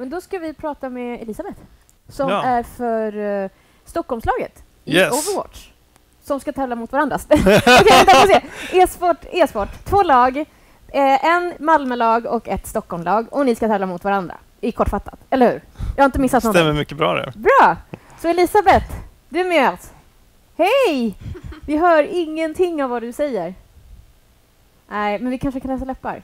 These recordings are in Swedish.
Men då ska vi prata med Elisabeth. Som är för Stockholmslaget i Overwatch. Som ska tävla mot varandra. Okej, vänta, får se. E-sport. 2 lag. En Malmölag och ett Stockholmlag. Och ni ska tävla mot varandra. I kortfattat. Eller hur? Jag har inte missat något. Stämmer mycket bra det. Bra! Så Elisabeth, du är med oss. Hej! Vi hör ingenting av vad du säger. Nej, men vi kanske kan läsa läppar.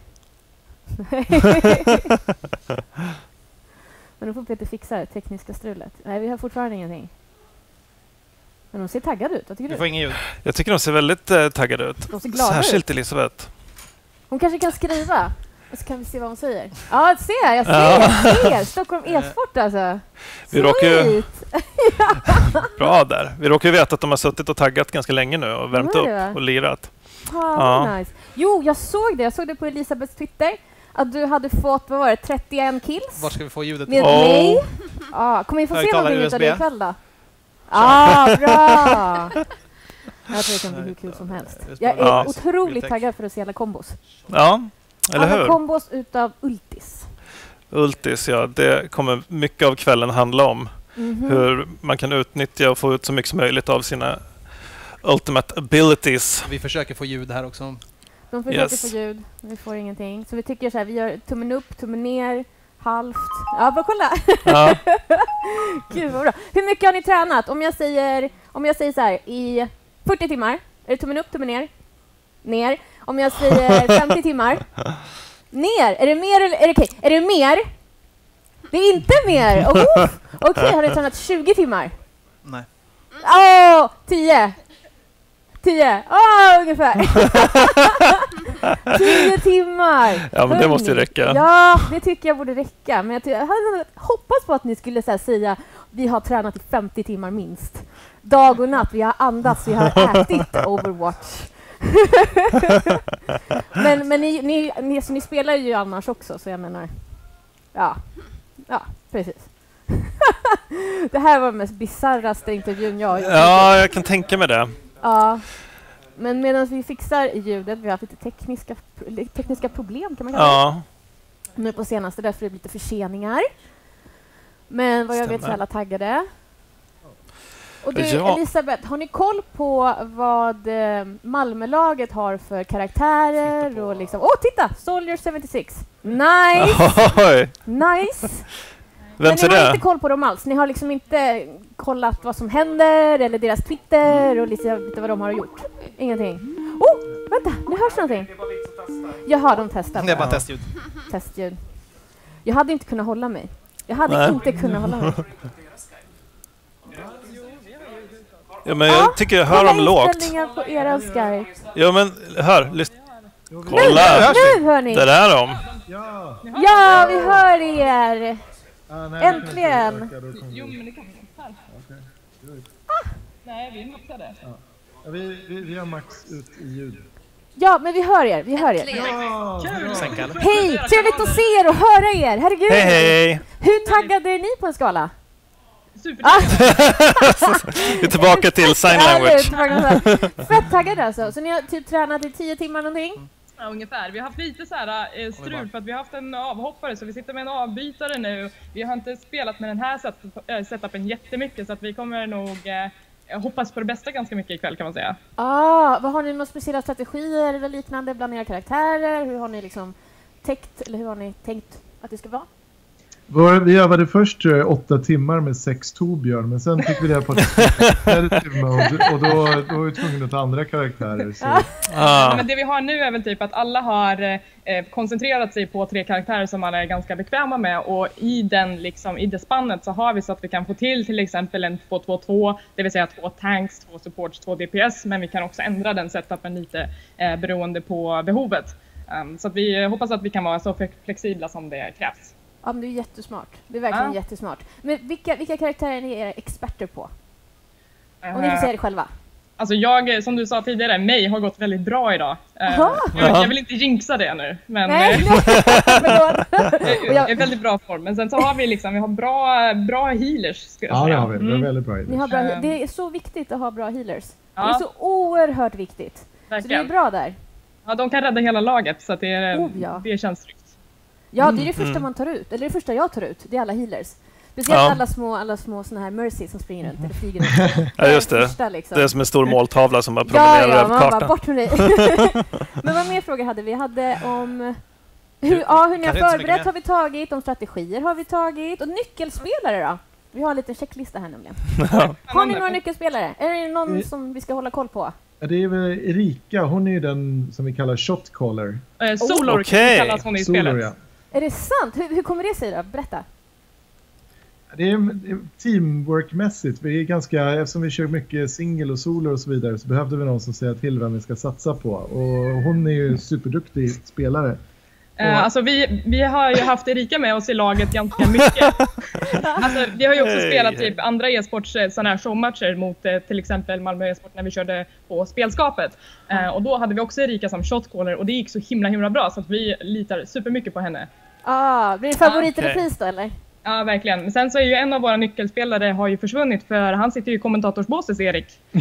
Men då får Peter fixa det tekniska strulet. Nej, vi har fortfarande ingenting. Men de ser taggade ut. Vad tycker du? Får ingen ljud. Jag tycker de ser väldigt taggade ut. De ser glada Särskilt ut. Elisabeth. Hon kanske kan skriva. Och så kan vi se vad hon säger. Ja, jag ser. Stockholm e-sport alltså. Vi råkar ju... Bra där. Vi råkar ju veta att de har suttit och taggat ganska länge nu och värmt upp och lirat. Nice. Jo, jag såg det. Jag såg det på Elisabeths Twitter. Att du hade fått, vad var det, 31 kills? Var ska vi få ljudet? Med mig. Kommer vi få se någonting av det ikväll då? Bra! Jag tror det kan bli hur kul som helst. Jag är otroligt taggad för att se alla kombos. Ja, eller hur? Alla kombos utav Ultis. Ultis, ja. Det kommer mycket av kvällen handla om. Hur man kan utnyttja och få ut så mycket som möjligt av sina ultimate abilities. Vi försöker få ljud här också. De försöker få ljud, men vi får ingenting. Så vi tycker så här, vi gör tummen upp, tummen ner, halvt. Ja, bara kolla! Ja. Gud vad bra. Hur mycket har ni tränat? Om jag säger så här, i 40 timmar, är det tummen upp, tummen ner? Ner. Om jag säger 50 timmar, ner. Är det mer eller är det okej? Är det mer? Det är inte mer! Okej, har ni tränat 20 timmar? Nej. 10. 10. Ungefär. 10 timmar. Ja, men det måste ju räcka. Ja, det tycker jag borde räcka. Men jag hade hoppats på att ni skulle säga vi har tränat i 50 timmar minst. Dag och natt, vi har andats, vi har ätit Overwatch. men ni spelar ju annars också, så jag menar... Ja, precis. Det här var den mest bizarraste intervjun jag har gjort. Ja, jag kan tänka mig det. Ja, men medan vi fixar ljudet, vi har haft lite tekniska problem kan man kalla det. Nu på senaste, därför det blir lite förseningar. Men vad jag vet så är alla taggade. Och du, Elisabeth, har ni koll på vad Malmölaget har för karaktärer? Och liksom, titta! Soldier 76. Nice! Nice! Men ni har inte koll på dem alls. Ni har liksom inte kollat vad som händer eller deras Twitter och lite vad de har gjort. Ingenting. Vänta, nu hörs någonting. Jaha, de testar. Det är bara testljud. Testljud. Jag hade inte kunnat hålla mig. Jag hade inte kunnat hålla mig. Ja, men jag tycker jag hör dem lågt. På era Skype. Ja, men hör. Kolla. Nu hör ni. Där är de. Ja, vi hör er. Äntligen! Jo, men det kan här. Nej, vi är maxade. Vi har max ut i ljud. Ja, men vi hör er. Hej! Trevligt att se er och höra er. Herregud! Hej! Hur taggade är ni på en skala? Supertaggade! Vi är tillbaka till sign language. Fett taggade alltså. Så ni har typ tränat i 10 timmar någonting? Ja, ungefär. Vi har haft lite så här strul för att vi har haft en avhoppare, så vi sitter med en avbytare nu. Vi har inte spelat med den här setupen jättemycket, så att vi kommer nog hoppas på det bästa ganska mycket ikväll, kan man säga. Vad har ni några speciella strategier eller liknande bland era karaktärer? Hur har ni liksom hur har ni tänkt att det ska vara? Vi övade först 8 timmar med 6 Torbjörn, men sen fick vi det på competitive mode och då var vi tvungna att ta andra karaktärer. Så. Men det vi har nu är väl typ att alla har koncentrerat sig på 3 karaktärer som alla är ganska bekväma med, och i det spannet så har vi så att vi kan få till exempel en 2-2-2, det vill säga 2 tanks, 2 supports, 2 DPS, men vi kan också ändra den setupen lite beroende på behovet. Så att vi hoppas att vi kan vara så flexibla som det krävs. Ja, men det är jättesmart. Det är verkligen jättesmart. Men vilka karaktärer är ni experter på? Om ni får säga det själva. Alltså jag, som du sa tidigare, mig har gått väldigt bra idag. Jag vill inte jinxa det nu, men jag är väldigt bra form. Men sen så har vi vi har bra healers, skulle jag säga. Ja, det har vi. Det är väldigt bra healers. Det är så viktigt att ha bra healers. Det är så oerhört viktigt. Verkligen. Så det är bra där. Ja, de kan rädda hela laget, så att det känns tryggt. Ja, det är det första man tar ut. Eller det första jag tar ut. Det är alla healers. Speciellt alla små såna här Mercy som springer runt eller flyger runt. Ja, just det. Första, liksom. Det är som en stor måltavla som bara promenerar över man kartan. bara, bort med dig. Men vad mer frågor hade vi? hade om hur ni har förberett har vi tagit, om strategier har vi tagit, och nyckelspelare då? Vi har en liten checklista här nämligen. Har ni några nyckelspelare? Är det någon som vi ska hålla koll på? Ja, det är väl Erika, hon är ju den som vi kallar shot caller. Solor kallas hon i spelet. Ja. Är det sant? Hur kommer det sig då? Berätta. Det är teamworkmässigt. Vi är ganska, eftersom vi kör mycket single och solo och så vidare, så behövde vi någon som säger till vem vi ska satsa på. Och hon är ju superduktig spelare. Alltså vi har ju haft Erika med oss i laget ganska mycket. Alltså, vi har ju också spelat typ andra e-sports såna här showmatcher mot till exempel Malmö e-sport när vi körde på spelskapet. Och då hade vi också Erika som shotcaller och det gick så himla bra så att vi litar supermycket på henne. Blir det favorit eller pris då eller? Ja, verkligen. Men sen så är ju en av våra nyckelspelare har ju försvunnit för han sitter ju i kommentatorsbåset, Erik.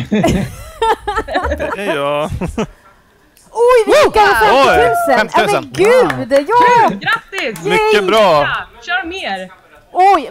Det är jag. Oj, vi fick 50 000! Men gud, ja! Grattis! Mycket bra! Kör mer! Oj,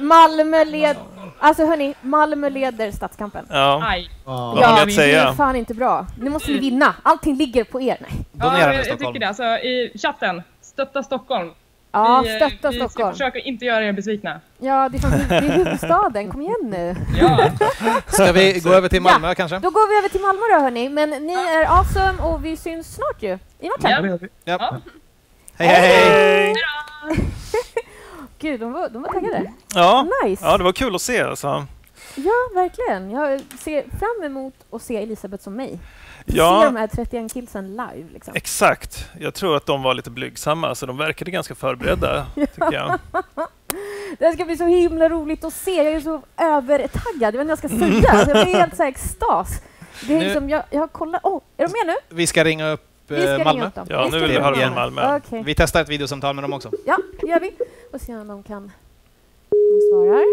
Malmö leder stadskampen. Ja. Aj. Det är fan inte bra. Nu måste vi vinna. Allting ligger på er. Nej. Jag tycker det. Alltså, i chatten, stötta Stockholm. Ja, stötta vi Stockholm. Vi försöker inte göra er besvikna. Ja, det är huvudstaden. Kom igen nu. Ja. Ska vi gå över till Malmö kanske? Då går vi över till Malmö då, hörni. Men ni är awesome och vi syns snart ju. I matchen. Ja. Hej! Gud, de var taggade. Ja. Nice. Ja, det var kul att se. Alltså. Ja, verkligen. Jag ser fram emot att se Elisabeth som mig. Ja. Se de här 31 killsen live. Liksom. Exakt. Jag tror att de var lite blygsamma, så de verkade ganska förberedda, tycker jag. Det ska bli så himla roligt att se. Jag är så övertaggad. Jag vet inte vad jag ska säga. Jag blir helt så här extas. Det är liksom, jag kollar. Är de med nu? Vi ska ringa upp Malmö. Ja, nu vill vi höra från Malmö. Okay. Vi testar ett videosamtal med dem också. Ja, det gör vi. Och se om de svarar.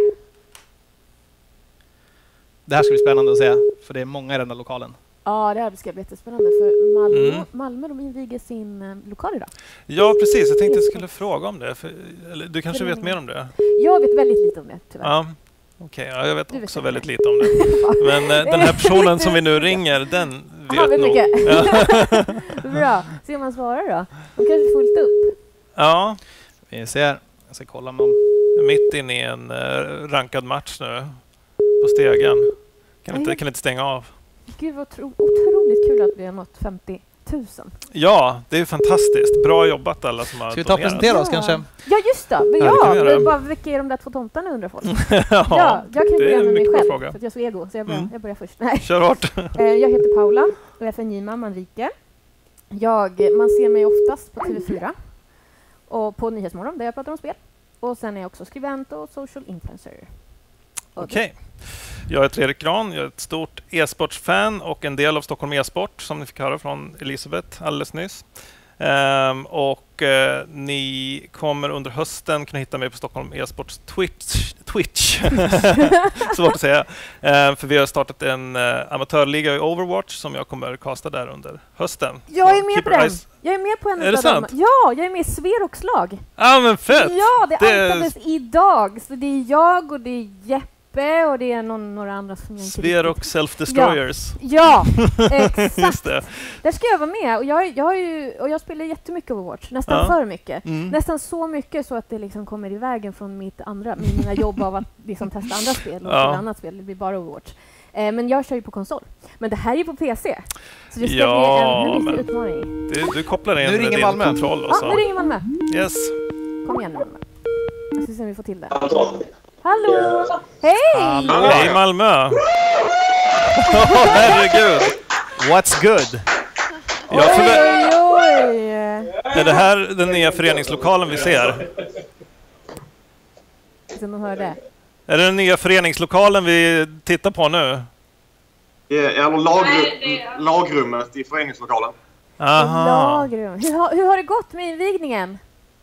Det här ska bli spännande att se, för det är många i den där lokalen. Ja, det här ska bli jättespännande, för Malmö de inviger sin lokal idag. Ja, precis. Jag tänkte jag skulle fråga om det. Eller, du kanske vet mer om det? Jag vet väldigt lite om det, tyvärr. Ja. Okej, jag vet också väldigt lite om det. Men den här personen som vi nu ringer, den vet nog. Ja. Bra. Se om man svarar då. De kanske fullt upp. Ja. Vi ser. Jag ska kolla med dem. Mitt inne i en rankad match nu. På stegen. Kan inte stänga av. Gud, vad otroligt kul att vi har nått 50 000. Ja, det är fantastiskt. Bra jobbat alla som har Ska vi ta och presentera oss kanske? Ja, just det. Men bara vilka är de där två tomtarna, undrar folk. Ja, jag kan börja med mig själv. Fråga. För att jag är så ego, så jag börjar först. Nej. Kör hårt. Jag heter Paula och jag är från Gima, Manrike. Man ser mig oftast på TV4 och på Nyhetsmorgon där jag pratar om spel. Och sen är jag också skribent och social influencer. Okej. Jag heter Erik Gran, jag är ett stort e-sportsfan och en del av Stockholm e-sport som ni fick höra från Elisabeth alldeles nyss. Ni kommer under hösten kunna hitta mig på Stockholm e-sports Twitch. Svårt att säga. För vi har startat en amatörliga i Overwatch som jag kommer kasta där under hösten. Jag är med på den. Jag är med på en är det sant? Ja, jag är med i Sverox lag. Ja, men fett! Ja, det antades idag. Så det är jag och det är Jeppe och det är några andra som jag inte Sverox Self-Destroyers. Ja, exakt. Just det. Där ska jag vara med. Och jag spelar jättemycket Overwatch. Nästan för mycket. Nästan så mycket så att det liksom kommer i vägen från mina jobb av att liksom testa andra spel och annat spel. Det blir bara Overwatch. Men jag kör ju på konsol. Men det här är ju på PC. Så det ska bli en riktig utmaning. Du kopplar in med din kontroll och så. Nu ringer Malmö. Yes. Kom igen nu, Malmö. Jag ska se om vi får till det. Hallå! Hej! Hej Malmö! Herregud! What's good? Oj. Är det här den nya föreningslokalen vi ser? Så de hör det. Är det den nya föreningslokalen vi tittar på nu? Eller lagrummet i föreningslokalen. Aha. Lagrum. Hur har det gått med invigningen?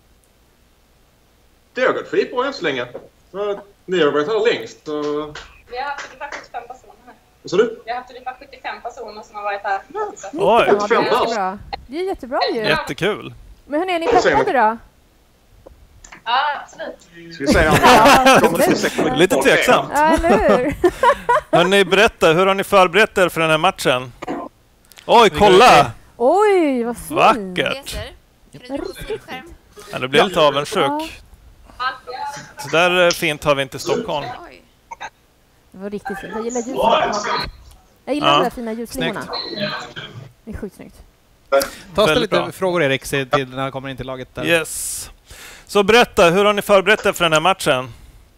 Det har gått skitbra än så länge. Ni har varit här längst. Så... Vi har haft ungefär 75 personer här. Vad sa du? Vi har haft ungefär 75 personer som har varit här. Oj. Det är jättebra ju. Jättekul. Men hur är ni peppade då? Ja, absolut. Ska vi säga absolut. Lite tveksamt. Ja, eller hur? Hörrni, berätta, hur har ni förberett er för den här matchen? Oj, kolla! Oj, vad fint. Vackert. Ja, det blir lite avundsjuk. Så där fint har vi inte i Stockholm. Oj. Det var riktigt fint. Jag gillar ljuset. Jag gillar de där fina ljuslinjerna. Det är sjukt snyggt. Ta oss Väldigt lite bra. frågor, Erik, till när han kommer in till laget där. Yes. Så berätta, hur har ni förberett er för den här matchen?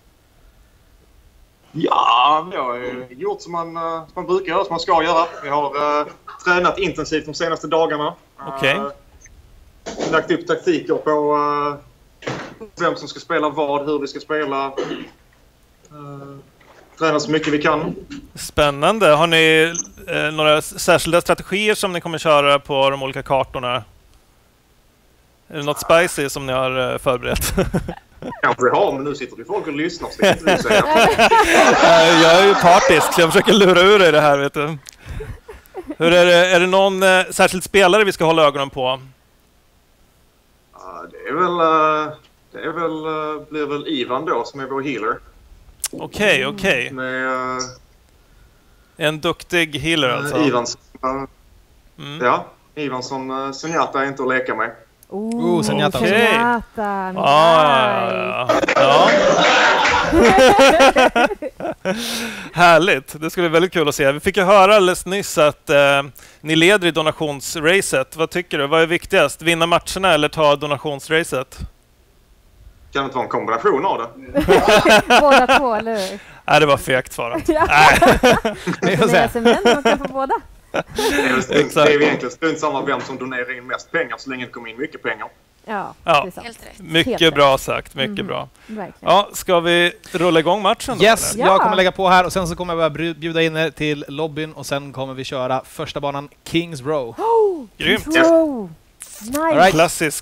Ja, vi har gjort som man brukar göra, som man ska göra. Vi har tränat intensivt de senaste dagarna. Okej. Lagt upp taktiker på vem som ska spela vad, hur vi ska spela. Tränat så mycket vi kan. Spännande. Har ni några särskilda strategier som ni kommer köra på de olika kartorna? Är det något spicy som ni har förberett? Kanske vi har, men nu sitter det folk och lyssnar, så det kan inte vi säga. Jag är ju partisk, så jag försöker lura ur dig det här, vet du. Hur är det någon särskild spelare vi ska hålla ögonen på? Blir väl Ivan då, som är vår healer. Okej. Med En duktig healer alltså. Ivan som Zenyatta är inte att leka med. Zenyatta. Zenyatta. Ja. Härligt. Det skulle bli väldigt kul att se. Vi fick ju höra alldeles nyss att ni leder i donationsracet. Vad tycker du? Vad är viktigast? Vinna matcherna eller ta donationsracet? Kan det inte vara en kombination av det? Båda två, eller hur? Nej, det var fegt svarat. Men man kan få båda. Det är egentligen strunt samma vem som donerar in mest pengar så länge det kommer in mycket pengar. Ja. Helt rätt. Mycket Helt bra sagt. Mycket bra. Verkligen. Ja, ska vi rulla igång matchen då? Yes, eller? jag kommer lägga på här och sen så kommer jag bara bjuda in er till lobbyn och sen kommer vi köra första banan Kings Row. Grymt. Nice. Right.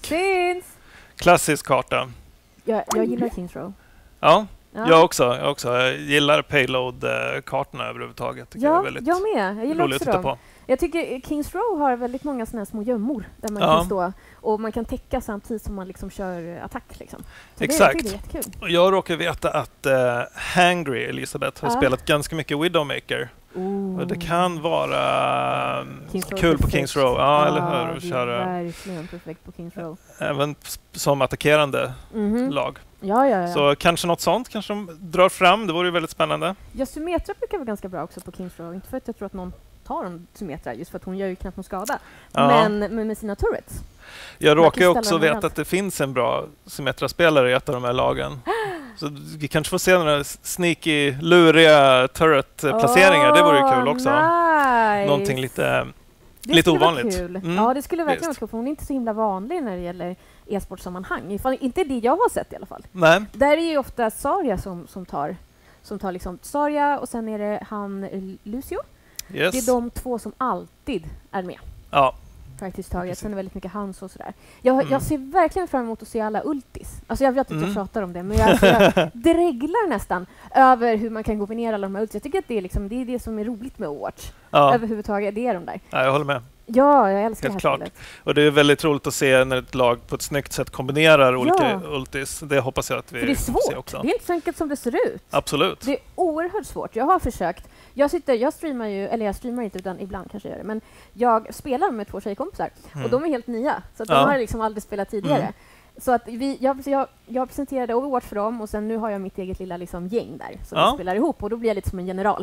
Klassisk karta. Jag gillar Kings Row. Ja. Jag också. Jag gillar payload-kartorna överhuvudtaget. Tycker jag är väldigt jag med. Jag gillar roligt också att titta dem. på. Jag tycker Kings Row har väldigt många såna här små gömmor där man kan stå och man kan täcka samtidigt som man liksom kör attack. Liksom. Exakt. Det är jättekul. Och jag råkar veta att Hangry Elisabeth har spelat ganska mycket Widowmaker. Och det kan vara kul på Kings Row. Ja, eller hur? Det är verkligen perfekt på Kings Row. Även som attackerande lag. Ja. Så kanske något sånt kanske de drar fram. Det vore ju väldigt spännande. Ja, Symmetra brukar vara ganska bra också på Kings Row. Inte för att jag tror att någon tar om Symmetra, just för att hon gör ju knappt någon skada. Men med sina turrets. Jag råkar ju också veta att det finns en bra Symmetra-spelare i ett av de här lagen. Så vi kanske får se några sneaky, luriga turret-placeringar. Det vore ju kul också. Nice. Någonting lite ovanligt. Kul. Ja, det skulle verkligen vara kul, för hon är inte så himla vanlig när det gäller e-sportsportsammanhang. Inte det jag har sett i alla fall. Nej. Där är ju ofta Saria som tar liksom Saria och sen är det han Lucio. Yes. Det är de två som alltid är med. Ja. Praktiskt taget. Sen är det väldigt mycket hans och sådär. Jag ser verkligen fram emot att se alla ultis. Alltså jag vet att jag pratar om det, men jag dreglar nästan över hur man kan kombinera alla de här ultis. Jag tycker att det är det som är roligt med Overwatch. Överhuvudtaget, det är de där. Ja, jag håller med. Ja, jag älskar helt det här klart. spelet. Och det är väldigt roligt att se när ett lag på ett snyggt sätt kombinerar olika ultis. Det hoppas jag att vi får se också. också. Det är inte så enkelt som det ser ut. Absolut. Det är oerhört svårt. Jag har försökt. Jag streamar inte, utan ibland kanske jag gör det. Men jag spelar med 2 tjejkompisar och de är helt nya. Så att de har liksom aldrig spelat tidigare. Så att jag presenterade Overwatch för dem och sen nu har jag mitt eget lilla liksom gäng där som vi spelar ihop och då blir jag lite som en general.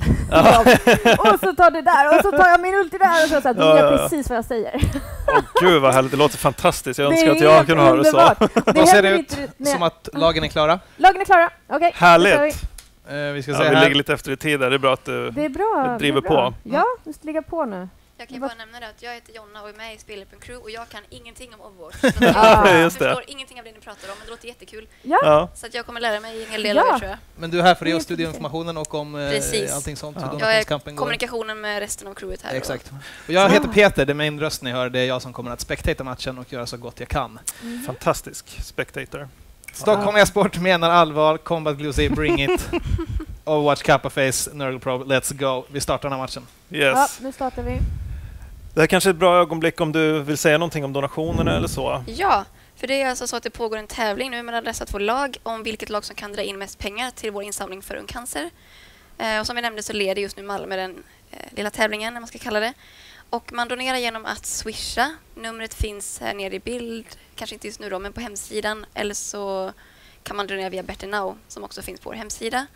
Och så tar du där och så tar jag min ulti där och så att de gör precis vad jag säger. Gud vad härligt, det låter fantastiskt. Jag önskar att jag kunde höra så. Vad ser det ut som att lagen är klara? Lagen är klara, okej. Härligt. Vi ska vi ligger lite efter i tid där. Det är bra att du driver på. Ja, vi ska ligga på nu. Jag kan ju bara nämna det att jag heter Jonna och är med i Spellipen Crew och jag kan ingenting om Overwatch. Jag förstår ingenting av det ni pratar om, men det låter jättekul. Ja. Så att jag kommer lära mig en hel del av det, tror jag. Men du är här för att ge oss studioinformationen och om allting sånt. Jag är kommunikationen med resten av crewet här. Exakt. Och jag heter Peter, det är min röst ni hör. Det är jag som kommer att spectata matchen och göra så gott jag kan. Fantastisk spectator. Stockholm e-sport menar allvar. Combat Blue Sea, bring it. Overwatch, Kappa Face, Nurgle Pro, let's go. Vi startar den här matchen. Yes. Ja, nu startar vi. Det här kanske är ett bra ögonblick om du vill säga någonting om donationerna eller så. Ja, För det är alltså så att det pågår en tävling nu mellan dessa 2 lag om vilket lag som kan dra in mest pengar till vår insamling för Ung Cancer. Och som vi nämnde så leder just nu Malmö den lilla tävlingen, när man ska kalla det. Och man donerar genom att swisha. Numret finns här nere i bild, kanske inte just nu då, men på hemsidan. Eller så kan man donera via Better Now, som också finns på vår hemsida.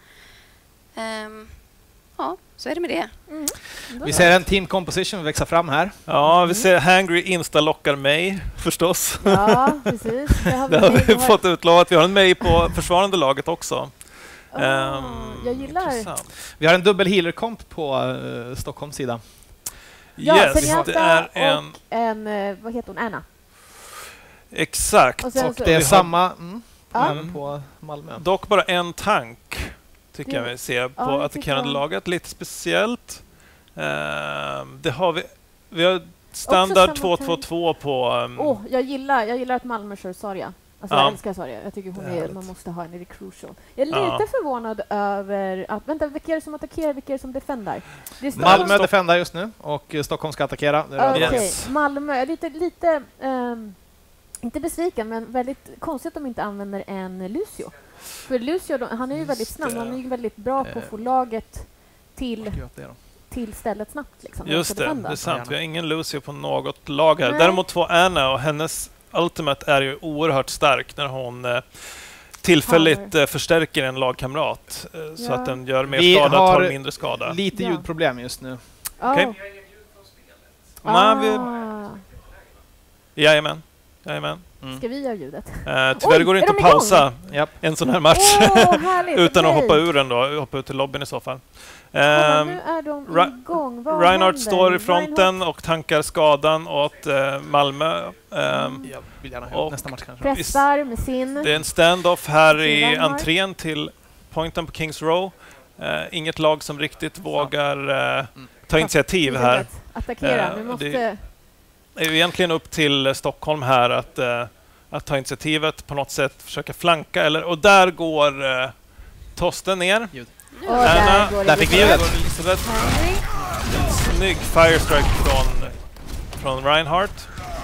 Ja, så är det med det. Vi ser en team composition växa fram här. Ja, vi ser Hangry insta-lockar mig, förstås. Ja, precis. Det har vi fått utlovat. Vi har en mig på försvarande laget också. Jag gillar. Intressant. Vi har en dubbel healer-komp på Stockholms sida. Ja, Yes, det är en vad heter hon? Anna. Exakt. Och sen Och så- det är samma Mm. på Malmö. Dock bara en tank, tycker jag vi ser på Ja, attackerande tycker jag. laget. Lite speciellt. Det har vi har standard Också samma 2-2-2 på... Jag gillar att Malmö kör Saria. Alltså Ja. jag älskar Saria. Jag tycker man måste ha en i crucial. Jag är lite förvånad över att... Vänta, vilka är det som attackerar, vilka är det som defendar? Det är Malmö defendar just nu och Stockholm ska attackera. Det är Okej, Yes. Malmö. Jag är lite inte besviken, men väldigt konstigt att de inte använder en Lucio. För Lucio, han är ju väldigt snabb. Han är ju väldigt bra på att få laget till stället snabbt. Liksom, Just det, defenda. det är sant. Vi har ingen Lucio på något lag här. Nej. Däremot 2 Anna, och hennes ultimate är ju oerhört stark när hon tillfälligt förstärker en lagkamrat så att den gör mer Vi skada, har tar mindre skada. lite ljudproblem just nu. Okej. Jajamän. Ska vi göra ljudet? Tyvärr går det inte att pausa en sån här match utan att hoppa ur den då. Hoppa ut till lobbyn i så fall. Nu är de igång. Reinhardt står i fronten och tankar skadan åt Malmö. Jag vill gärna höra nästa match kanske. Pressar med sin... Det är en stand-off här i Reinhardt. entrén till pointen på Kings Row. Inget lag som riktigt vågar ta initiativ här. Attackera. Vi måste... Det är ju egentligen upp till Stockholm här att ta initiativet på något sätt, försöka flanka. Och där går Tosten ner. Där fick vi ljudet. En snygg firestrike från Reinhardt.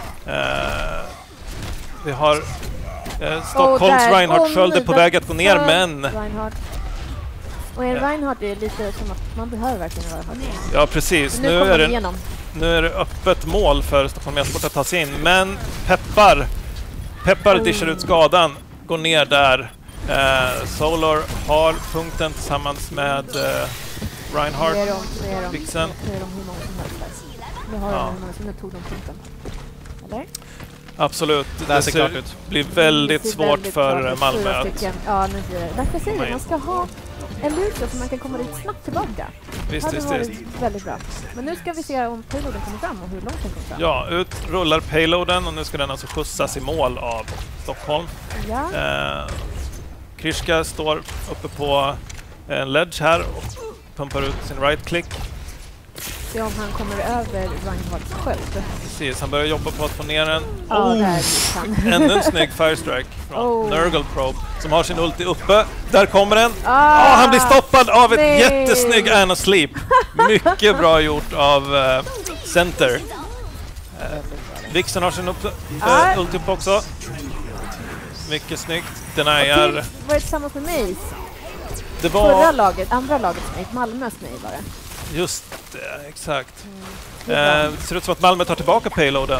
Vi har Stockholms Reinhardt-sköld är på väg att gå ner, men... Och en Reinhardt är lite som att man behöver verkligen Reinhardt. Ja, precis. Nu är det öppet mål för Stockholm E-sport att ta sig in, men Peppar dishar ut skadan, går ner där. Solar har punkten tillsammans med Reinhardt. Vixen. Nu har de som tog de punkten. Eller? Absolut. Det blir väldigt svårt för Malmö. Ja, nu blir det. Därför säger jag, man ska ha en Lucio så man kan komma dit snabbt tillbaka. Visst. Väldigt bra. Men nu ska vi se om payloaden kommer fram och hur långt den kommer fram. Ja, ut rullar payloaden och nu ska den alltså skjutsas i mål av Stockholm. Ja. Krishka står uppe på en ledge här och pumpar ut sin right-click. Se om han kommer över Reinhardts sköld. Precis, han börjar jobba på att få ner den. Ännu en snygg firestrike från Nurgle Probe som har sin ulti uppe. Där kommer den. Han blir stoppad av ett jättesnygg Anna Sleep. Mycket bra gjort av Center. Vixen har sin ulti upp också. Mycket snyggt. Den är... Var det tillsammans med mig? Det var... andra laget mig. Malmös mig var det. Just det, exakt. Det ser ut som att Malmö tar tillbaka payloaden.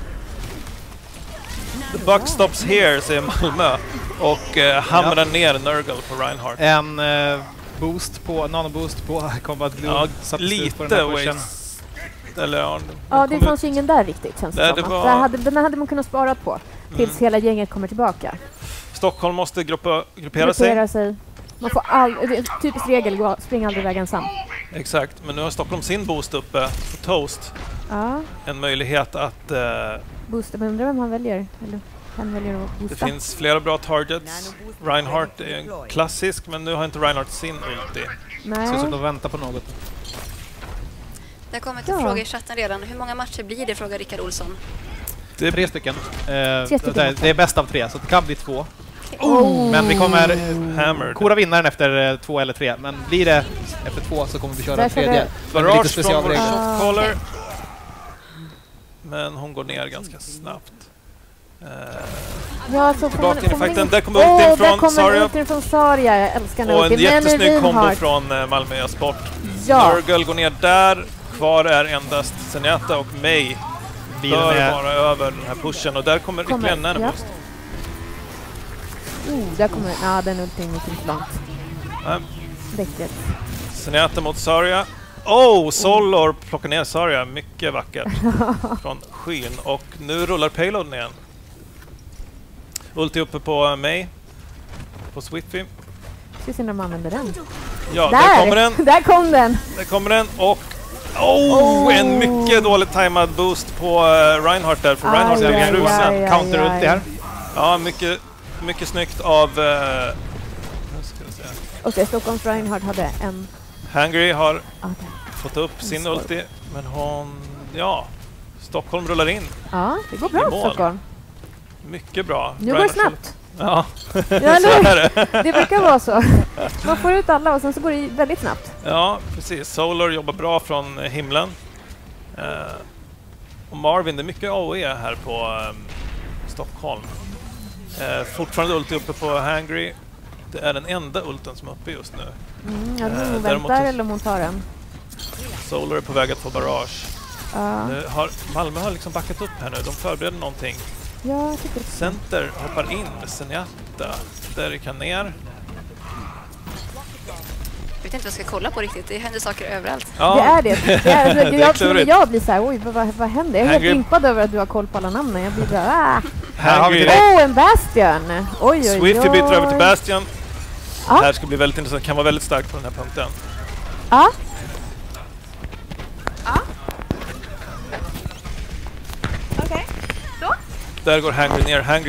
The buck stops here, säger Malmö. Och hamrar ner Nurgle på Reinhardt. En nanoboost på Combat Blue. Ja, lite waste. Det fanns ju ingen där riktigt, känns det som. Den hade man kunnat spara på tills hela gänget kommer tillbaka. Stockholm måste gruppera sig. Man får typisk regel, spring aldrig iväg ensam. Exakt, men nu har Stockholm sin boost uppe på Toast. Ja. En möjlighet att... boosta, men undrar vem han väljer. Eller han väljer att boosta. Det finns flera bra targets. Reinhardt är en klassisk, men nu har inte Reinhardt sin ulti. Nej. Så de väntar på något. Det har kommit en fråga i chatten redan. Hur många matcher blir det, frågar Rickard Olsson. Det är 3 stycken. Det är bäst av 3, så det kan bli 2. Men vi kommer kora vinnaren efter 2 eller 3. Men blir det efter 2 så kommer vi köra en tredje. Barrage från Caller. Men hon går ner ganska snabbt. Ja, så tillbaka in i fighten. Där kommer ultin från Saria. Jag älskar och en jättesnygg kombo från Malmö Sport. Nurgle går ner där. Kvar är endast Zenyatta och Mei. Bör vara över den här pushen. Och där kommer ytterligare en närmast. Där kommer den ultin mycket långt. Läckert. Zenyatta mot Saria. Solor plockar ner Saria. Mycket vackert. Från skyn. Och nu rullar payloaden igen. Ulti uppe på mig. På Swiftby. Ska se när man använder den. Ja, där kommer den. Där kom den. Där kommer den. Och en mycket dåligt timad boost på Reinhardt där. För Reinhardt är rusen. Counter-ulti här. Ja, mycket snyggt av... Okej, Stockholms Reinhardt hade en... Hangry har fått upp sin ulti. Men Stockholm rullar in. Ja, det går bra Stockholm. Mycket bra. Nu går det snabbt. Ja, det brukar vara så. Man får ut alla och sen så går det väldigt snabbt. Ja, precis. Solar jobbar bra från himlen. Och Marvin, det är mycket AOE här på Stockholm. Fortfarande ulti uppe på Hangry. Det är den enda ulten som är uppe just nu. Jag tror hon väntar eller hon tar den. Solar är på väg att få barrage. Malmö har liksom backat upp här nu. De förbereder någonting. Ja, jag tycker det. Center hoppar in med Zenyatta. Där kan ner. Jag vet inte vad jag ska kolla på riktigt. Det händer saker överallt. Ja. Det är det. Jag blir så här, oj, vad händer? Jag är helt impad över att du har koll på alla namnen. Jag blir bara, en Bastion! Oj. Swiftby byter över till Bastion. Det här ska bli väldigt intressant. Kan vara väldigt starkt på den här punkten. Ja. Okej. Så? Där går Hangry ner. Hangry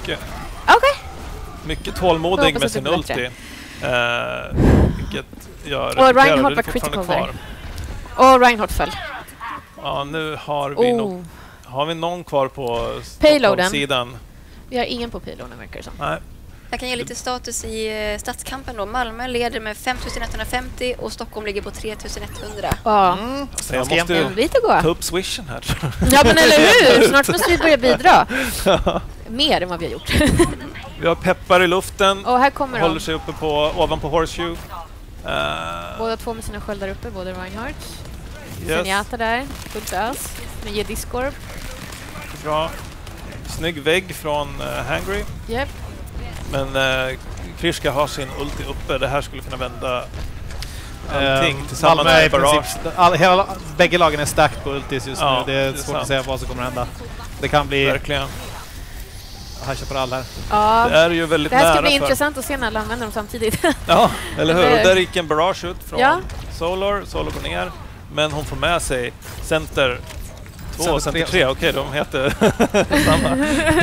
mycket tålmodig med sin ulti. Vilket gör och Reinhardt var critical där. Och Reinhardt föll. Ja, nu har vi har vi någon kvar på sidan. Vi har ingen på payloaden, verkar det som. Nej. Jag kan ge lite status i stadskampen då. Malmö leder med 5150 och Stockholm ligger på 3100. Ja. Så jag måste lite gå. Ta upp swishen här. Ja, men eller hur? Snart måste vi börja bidra. Mer än vad vi har gjort. Vi har peppar i luften. Och här kommer håller sig uppe ovanpå Horseshoe. Båda två med sina sköldar uppe, både Reinhardt. Zenyatta där, fullt ös. Med Gediscorp. Bra. Snygg vägg från Hangry. Yep. Men Krishka har sin ulti uppe. Det här skulle kunna vända allting tillsammans med barrage. Bägge lagen är stacked på ultis just nu. Det är svårt att säga vad som kommer att hända. Det kan bli... Verkligen. Här köper alla här. Ja, det är ju väldigt nära. Det här ska bli intressant att se när alla använder dem samtidigt. Ja, eller hur? Och där gick en barrage ut från Solar. Solar går ner. Men hon får med sig Center 2 och Center 3. Okej, de heter samma.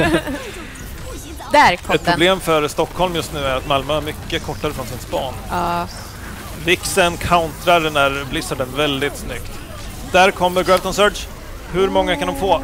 Där kom ett problem för Stockholm just nu är att Malmö är mycket kortare från sin span. Vixen countrar den där Blizzarden väldigt snyggt. Där kommer Graviton Surge. Hur många kan de få?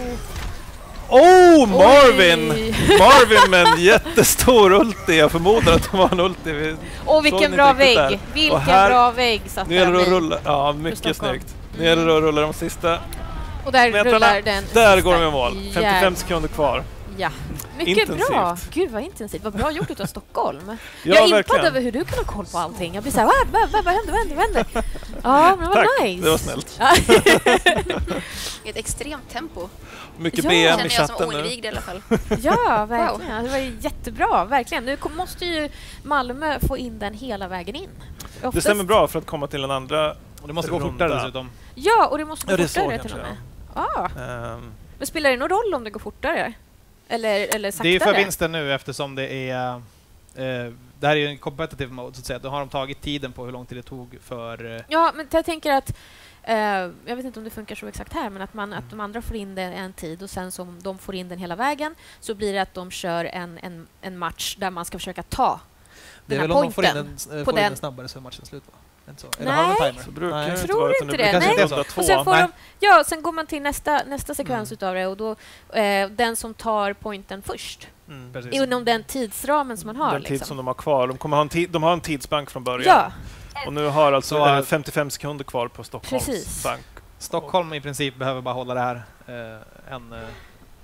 Marvin! Marvin med en jättestor ulti. Jag förmodar att det var en ulti. Vilken bra vägg. Vilken bra vägg satt nu gäller det att rulla. Ja, mycket snyggt. Nu gäller det att rulla de sista. Och där rullar den. Där går de i mål. 55 sekunder kvar. Ja. Mycket intensivt. Bra. Gud vad intensivt. Vad bra gjort utav Stockholm. Ja, jag är impad över hur du kan ha koll på allting. Jag blir så här, vad händer? Ja, men vad nice. Det var snällt. Ett extremt tempo. Mycket BM i chatten nu. Känner jag som oinvigd i alla fall. Ja, verkligen. Wow. Det var jättebra, verkligen. Nu måste ju Malmö få in den hela vägen in. Oftast... Det stämmer bra för att komma till en andra. Och det måste gå fortare dessutom. Ja, och det måste gå fortare till och med. Men spelar det någon roll om det går fortare? Eller saktare? Det är för vinsten nu eftersom det är... det här är ju en competitive mode så att säga. Då har de tagit tiden på hur lång tid det tog för... Ja, men jag tänker att... jag vet inte om det funkar så exakt här, men att de andra får in det en tid och sen som de får in den hela vägen så blir det att de kör en match där man ska försöka ta den här pointen. Det är väl om de får in den snabbare så är matchen slut, va? Nej, jag tror inte det. Nej. Och sen får sen går man till nästa sekvens utav det och då den som tar pointen först. Inom den tidsramen som man har. Den tid som de har kvar. De har en tidsbank från början. Ja. Och nu har alltså 55 sekunder kvar på Stockholms bank. Stockholm i princip behöver bara hålla det här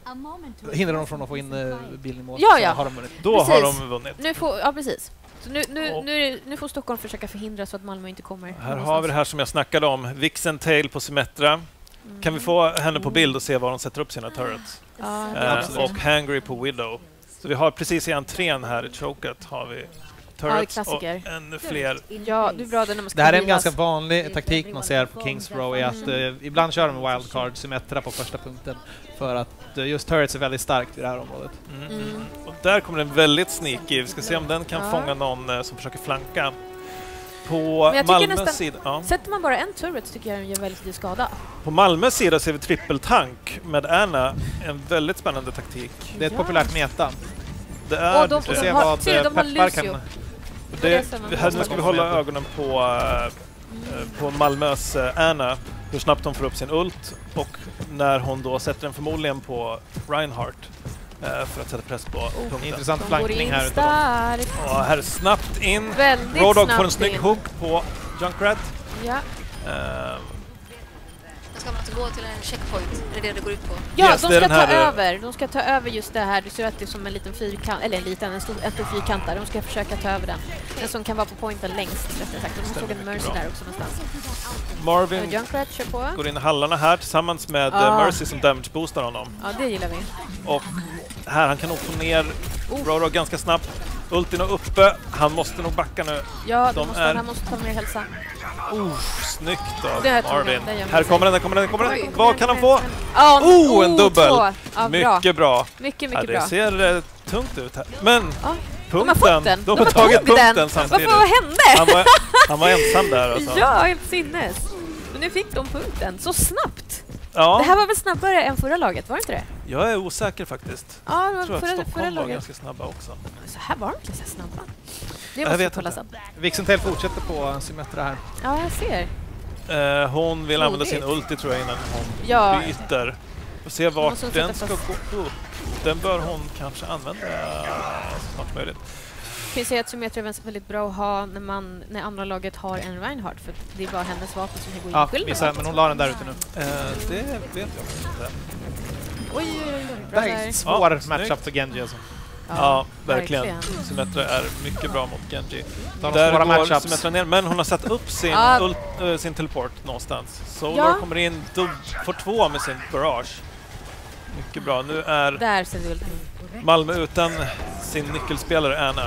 hindrar dem från att få in bilmål. Ja. Har de vunnit. Då precis. har de vunnit. Ja, precis. Så nu får Stockholm försöka förhindra så att Malmö inte kommer. Här någonstans. har vi det här som jag snackade om. Vixen Tail på Symmetra. Kan vi få henne på bild och se var de sätter upp sina turrets? Och Hangry på Widow. Så vi har precis i entrén här i choket har vi turrets och ännu fler. Ja, det är bra när man ska det här är en ganska vanlig taktik man ser på Kings Row är att ibland kör de wildcard Symmetra på första punkten för att just turrets är väldigt starkt i det här området. Och där kommer den väldigt sneaky. Vi ska se om den kan fånga någon som försöker flanka. På Malmös sida. Sätter man bara en turret tycker jag den gör väldigt lite skada. På Malmös sida ser vi trippeltank med Anna. En väldigt spännande taktik. Det är ett populärt meta. Det är de Peppar kan... Här nu ska vi hålla ögonen på Malmös Anna. Hur snabbt hon får upp sin ult och när hon då sätter den förmodligen på Reinhardt för att sätta press på punkten. Intressant flankning här. Och här snabbt in. Väldigt Roadhog får en snygg hook på Junkrat. Ja. Ska man alltså gå till en checkpoint? Är det går ut på? Ja, yes, de ska ta över just det här. Du ser att det är som en liten fyrkant, eller en stor fyrkant där. De ska försöka ta över den. Den som kan vara på pointen längst, rättare sagt. De såg en Mercy där också någonstans. Marvin Junkrat kör på. Går in i hallarna här tillsammans med Mercy som damage boostar honom. Ja, det gillar vi. Och här, han kan nog få ner Roadhog ganska snabbt. Ultin är uppe. Han måste nog backa nu. Ja, han måste ta mer hälsa. Snyggt av Marvin. Här kommer den. Vad kan han få? En dubbel. Mycket bra. Mycket det bra. ser tungt ut här. Men punkten. De har tagit punkten samtidigt. Vad hände? Han var ensam där. Alltså. Ja, helt sinnes. Men nu fick de punkten. Så snabbt. Ja. Det här var väl snabbare än förra laget, var det inte det? Jag är osäker faktiskt. Ja, jag tror att Stockholm var ganska snabba också. Så här var de inte så snabba. Det jag vet inte. Vixen Tail fortsätter på Symmetra här. Ja, jag ser. Hon vill använda sin ulti tror jag innan hon byter. Och se vart den ska gå upp. Den bör hon kanske använda så snart möjligt. Jag kan säga att Symmetra är väldigt bra att ha när andra laget har en Reinhardt, för det är bara hennes vapen som kan gå in själv. Ja, men hon la den där ute nu. Det vet jag inte. Oj. Det är svår matchup för Genji alltså. Ja, verkligen. Symmetra är mycket bra mot Genji. Där går Symmetra ner, men hon har satt upp sin teleport någonstans. Solar kommer in, får 2 med sin barrage. Mycket bra. Nu är Malmö utan sin nyckelspelare Anna.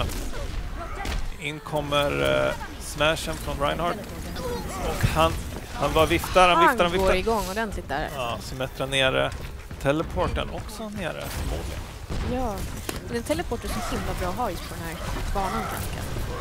In kommer smashen från Reinhardt. Och han viftar. Han går igång ordentligt där. Ja, Symmetra nere. Teleporten också nere förmodligen. Ja, och den teleporten är så himla bra att ha just på den här banan kanske.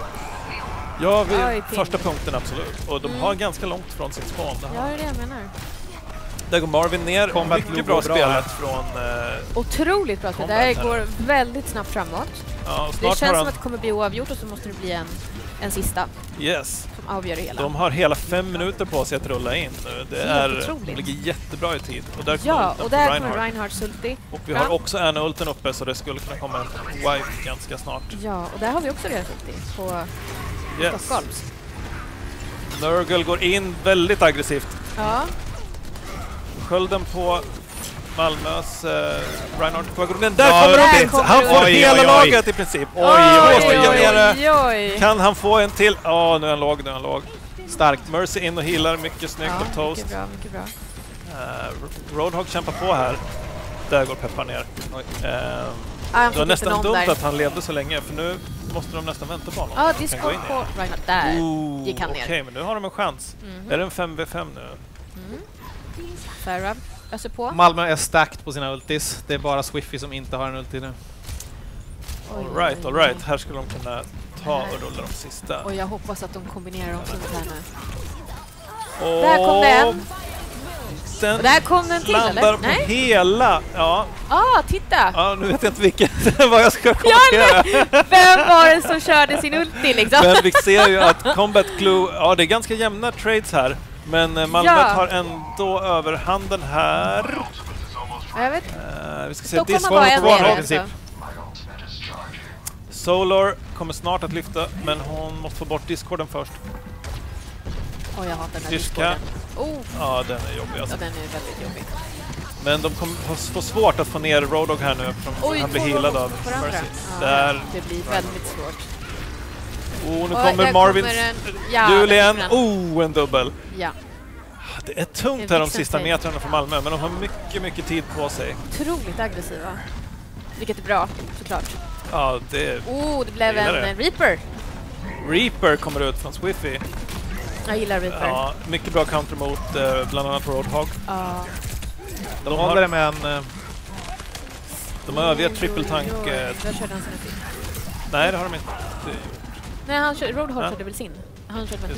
Ja, vid första punkten absolut. Och de har ganska långt från sitt spawn. Ja, det är det jag menar. Där går Marvin ner. Mycket bra spelat från... Otroligt bra spelat. Det här går väldigt snabbt framåt. Ja, det känns som att det kommer bli oavgjort och så måste det bli en sista. Yes. Som avgör det hela. De har hela 5 minuter på sig att rulla in nu. Det ligger jättebra i tid. Och där kommer Reinhardt ulti. Och vi har också en ulten uppe så det skulle kunna komma en wipe ganska snart. Ja, och där har vi också deras ulti på Stockholms. Nurgle går in väldigt aggressivt. Ja. Skölden på Malmös Reinhardt. Där kommer de in! Han får hela laget i princip. Oj. Kan han få en till? Nu är han låg. Starkt. Mercy in och healar. Mycket snyggt av Toast. Mycket bra. Roadhog kämpar på här. Där går Peppar ner. Det var nästan dumt att han levde så länge, för nu måste de nästan vänta på honom. Ja, discord på Reinhardt. Där gick han ner. Okej, men nu har de en chans. Är det en 5v5 nu? Farah öser på. Malmö är stacked på sina ultis. Det är bara Swiffy som inte har en ulti nu. All right. Här skulle de kunna ta och rulla de sista. Och jag hoppas att de kombinerar dem fint här nu. Där kom den. Och där kom den till, landar på hela. Ja. Titta. Ja, nu vet jag inte vilket vad jag ska kommentera. Vem var det som körde sin ulti liksom? Men vi ser ju att Combat Glue, det är ganska jämna trades här. Men Malmö tar ändå överhanden här. Jag vet. Vi ska se Discord på princip. Solar kommer snart att lyfta, men hon måste få bort Discorden först. Jag hatar den här Discorden. Ja, den är jobbig alltså. Ja, den är väldigt jobbig. Men de kommer få svårt att få ner Roadhog här nu eftersom han blir healad av Mercy. Det blir väldigt svårt. Nu kommer Marvin. Julian. En dubbel. Ja. Det är tungt här de sista metrarna från Malmö, men de har mycket tid på sig. Otroligt aggressiva. Vilket är bra, såklart. Ja, det blev en Reaper. Reaper kommer ut från Swiffy. Jag gillar Reaper. Ja, mycket bra counter mot bland annat Roadhog. De håller det med en... De har övergett triple tank. Nej, det har de inte. Nej, Roadhog körde väl sin. Han körde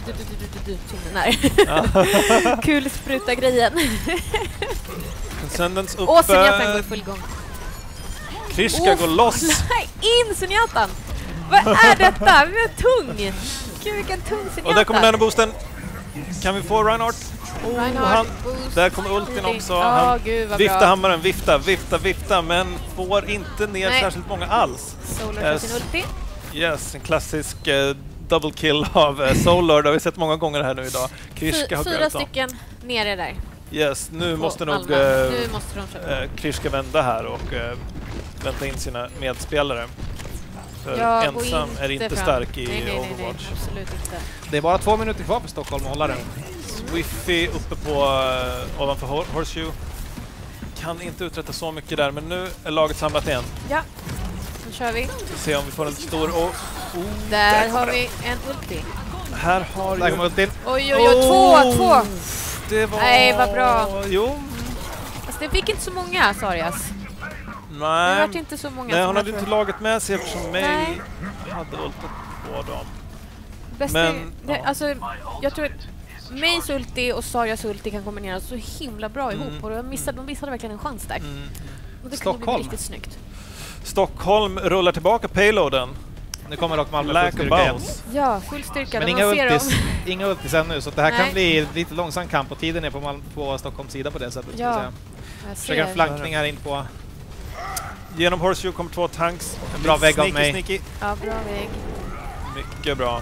med kul spruta grejen. Transcendence uppe. Zenyatta går full gång. Krishka går loss. In Zenyattan! Vad är detta? Vi är tung! Gud, vilken tung Zenyatta. Och där kommer nano-boosten. Kan vi få Reinhardt? Där kommer ultin också. Han viftar hammaren, vifta, men får inte ner särskilt många alls. Solar för sin ulti. Yes, en klassisk double kill av Solar. Det har vi sett många gånger här nu idag. Krishka har 4 stycken nere där. Yes, nu måste nog Krishka vända här och vänta in sina medspelare. För ensam är inte stark i Overwatch. Nej, absolut inte. Det är bara 2 minuter kvar för Stockholm att hålla den. Swiffy uppe på ovanför Horseshoe. Kan inte uträtta så mycket där, men nu är laget samlat igen. Ja, nu kör vi. Se om vi får en stor... där har vi en ulti. Här har där kommer ultin. Oj, 2. Det var... Nej, vad bra. Jo. Alltså, det fick inte så många, Sarias. Nej. Det var inte så många. Nej, hon hade inte laget med sig eftersom May hade ultat på dem. Men alltså, jag tror att Mays ulti och Sarias ulti kan kombineras så himla bra ihop. Och de missade verkligen en chans där. Och det kan bli riktigt snyggt. Stockholm rullar tillbaka payloaden. Nu kommer dock Malmö full styrka igen. Ja, full styrka. Men inga ultis ännu, så det här kan bli lite långsam kamp och tiden är på Stockholms sida på det sättet. Ja, försöker en flankning här in på... Genom Horseshoe kommer 2 tanks. En bra vägg av mig. Sneaky. Ja, bra vägg. Mycket bra.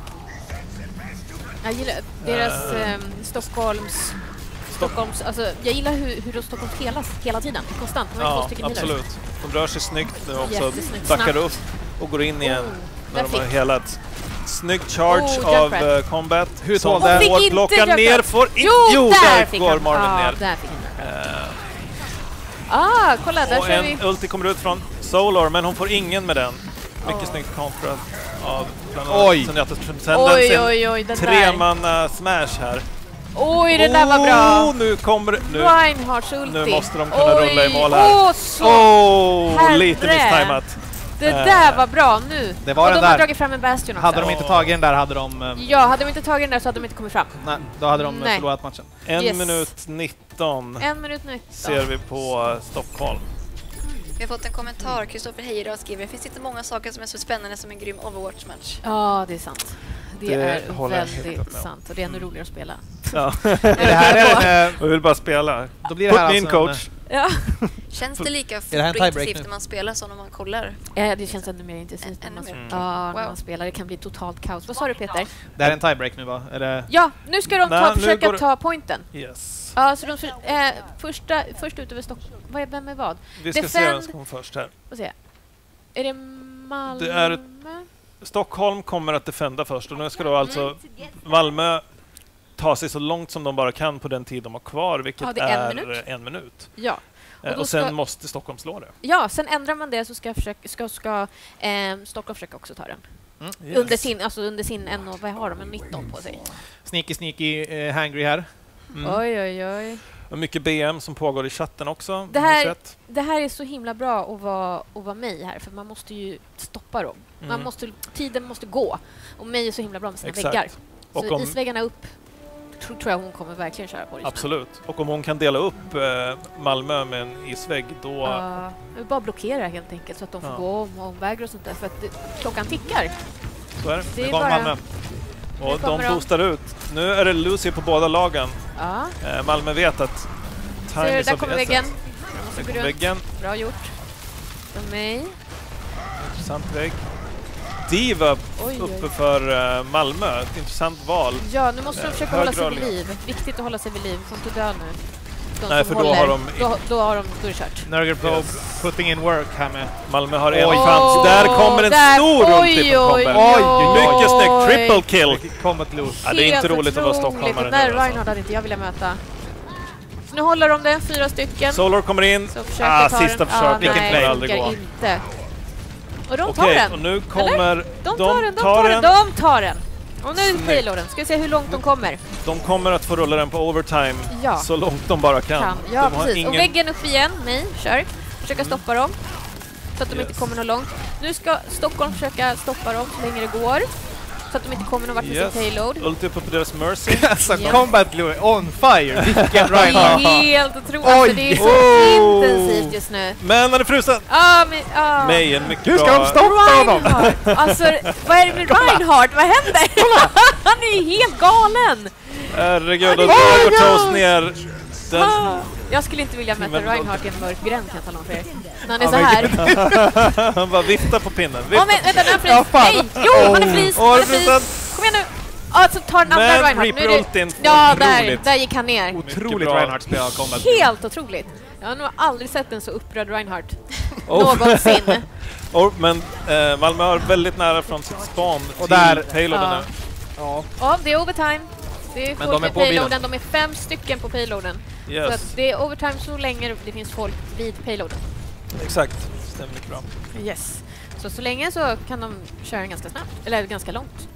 Jag gillar deras Stockholms... Alltså, jag gillar hur Stockholm helas hela tiden, konstant. Absolut. De rör sig snyggt nu också, backar upp och går in igen när de har helat. Snyggt charge av combat. Hur tål det? Hårdblockar ner får inte... Jo, där går Marvin ner. Där fick kolla, där och en ulti kommer ut från Solar, men hon får ingen med den. Mycket snyggt kontra av bland annat Zenyatta Transcendence. 3-manna smash här. Oj, det där var bra. Nu kommer Reinhardts ulti. Nu måste de kunna rulla i mål här. Lite misstimat. Det där var bra nu. Det var och de har dragit fram en Bastion också. Hade de inte tagit den där hade de... Ja, hade de inte tagit den där så hade de inte kommit fram. Nej, då hade de förlorat matchen. 1 minut 19. 1 minut 19. Ser vi på Stockholm. Vi har fått en kommentar. Kristoffer Heira skriver: det finns inte många saker som är så spännande som en grym Overwatch-match. Ja, det är sant. Det är väldigt sant. Och det är ännu roligare att spela. Ja. Det här är jag vill bara spela. Då blir det här min coach. Ja. Känns det lika intensivt när man spelar som när man kollar? Ja, det känns ännu mer intensivt när man spelar. Det kan bli totalt kaos. Vad sa du, Peter? Det här är en tiebreak nu, va? Ja, nu ska de försöka ta pointen. Yes. Ja, så de först ut över Stockholm. Vem är vad? Vi ska se vem som kommer först här. Är det Malmö? Det är Stockholm kommer att defenda först. Och nu ska då alltså Malmö ta sig så långt som de bara kan på den tid de har kvar, vilket är 1 minut. Ja. Och sen måste Stockholm slå det. Ja, sen ändrar man det så ska Stockholm försöka också ta den. Yes. Under sin vad har de? En 19 på sig. Sneaky hangry här. Oj. Och mycket BM som pågår i chatten också. Det här är så himla bra att vara mig här, för man måste ju stoppa dem. Tiden måste gå. Och mig är så himla bra med sina väggar. Så och isväggarna upp tror jag hon kommer verkligen köra på det. Absolut. Och om hon kan dela upp Malmö med en isvägg, då... bara blockera helt enkelt så att de får gå omvägar och sånt där. För att klockan tickar. Så är det. Det är bara... Malmö. Och de boostar ut. Nu är det Lucy på båda lagen. Malmö vet att... Där kommer väggen. Väggen. Bra gjort. För mig. Intressant vägg. Diva uppe för Malmö. Ett intressant val. Ja, nu måste de försöka hålla sig vid liv. Viktigt att hålla sig vid liv. Får inte dö nu. de Nej, som för då håller, har de... då är det kört. Nurgle Probe putting in work här med. Malmö har en chans. Där kommer en stor ulti från Combat. Mycket snyggt. Triple kill. Combat loose. Ja, det är inte roligt att vara stockholmare. Nej, Reinhardt hade inte jag velat möta. Så nu håller de det, 4 stycken. Solar kommer in. Sista försök. Nej, kommer aldrig gå. Inte. Och de tar den. Och nu kommer... De tar den. Och nu är payloaden. Ska vi se hur långt de kommer. De kommer att få rulla den på overtime så långt de bara kan. Ja, precis. Och väggen upp igen. Nej, kör. Försöka stoppa dem. Så att de inte kommer något långt. Nu ska Stockholm försöka stoppa dem så länge det går. Så att de inte kommer någon vart med sin payload. Ulti uppe på deras Mercy. Alltså, Combat Blue on fire. Vilken Reinhardt. Det är helt otroligt. Alltså, det är så intensivt just nu. Men han är frusen. Nej, en mycket bra. Hur ska de stoppa honom? Alltså, vad är det med Reinhardt? Vad händer? Han är ju helt galen. Herregud, och går toast ner. Jag skulle inte vilja möta Reinhardt i en mörk gränd, kan jag tala om för er. När han är så här. Han bara viftar på pinnen. Vänta, han fris. Nej, jo, han är fris. Kom igen nu. Så tar den andra Reinhardt. Ja, där gick han ner. Otroligt Reinhardt spelar Combat. Helt otroligt. Jag har nog aldrig sett en så upprörd Reinhardt någonsin. Men Malmö har väldigt nära från sitt spawn och där payloaden nu. Ja, det är overtime. Det är folk med payloaden. De är 5 stycken på payloaden. Yes. Så att det är overtime så länge det finns folk vid payloaden. Exakt, stämmer mycket bra. Yes. Så länge så kan de köra ganska snabbt, eller ganska långt.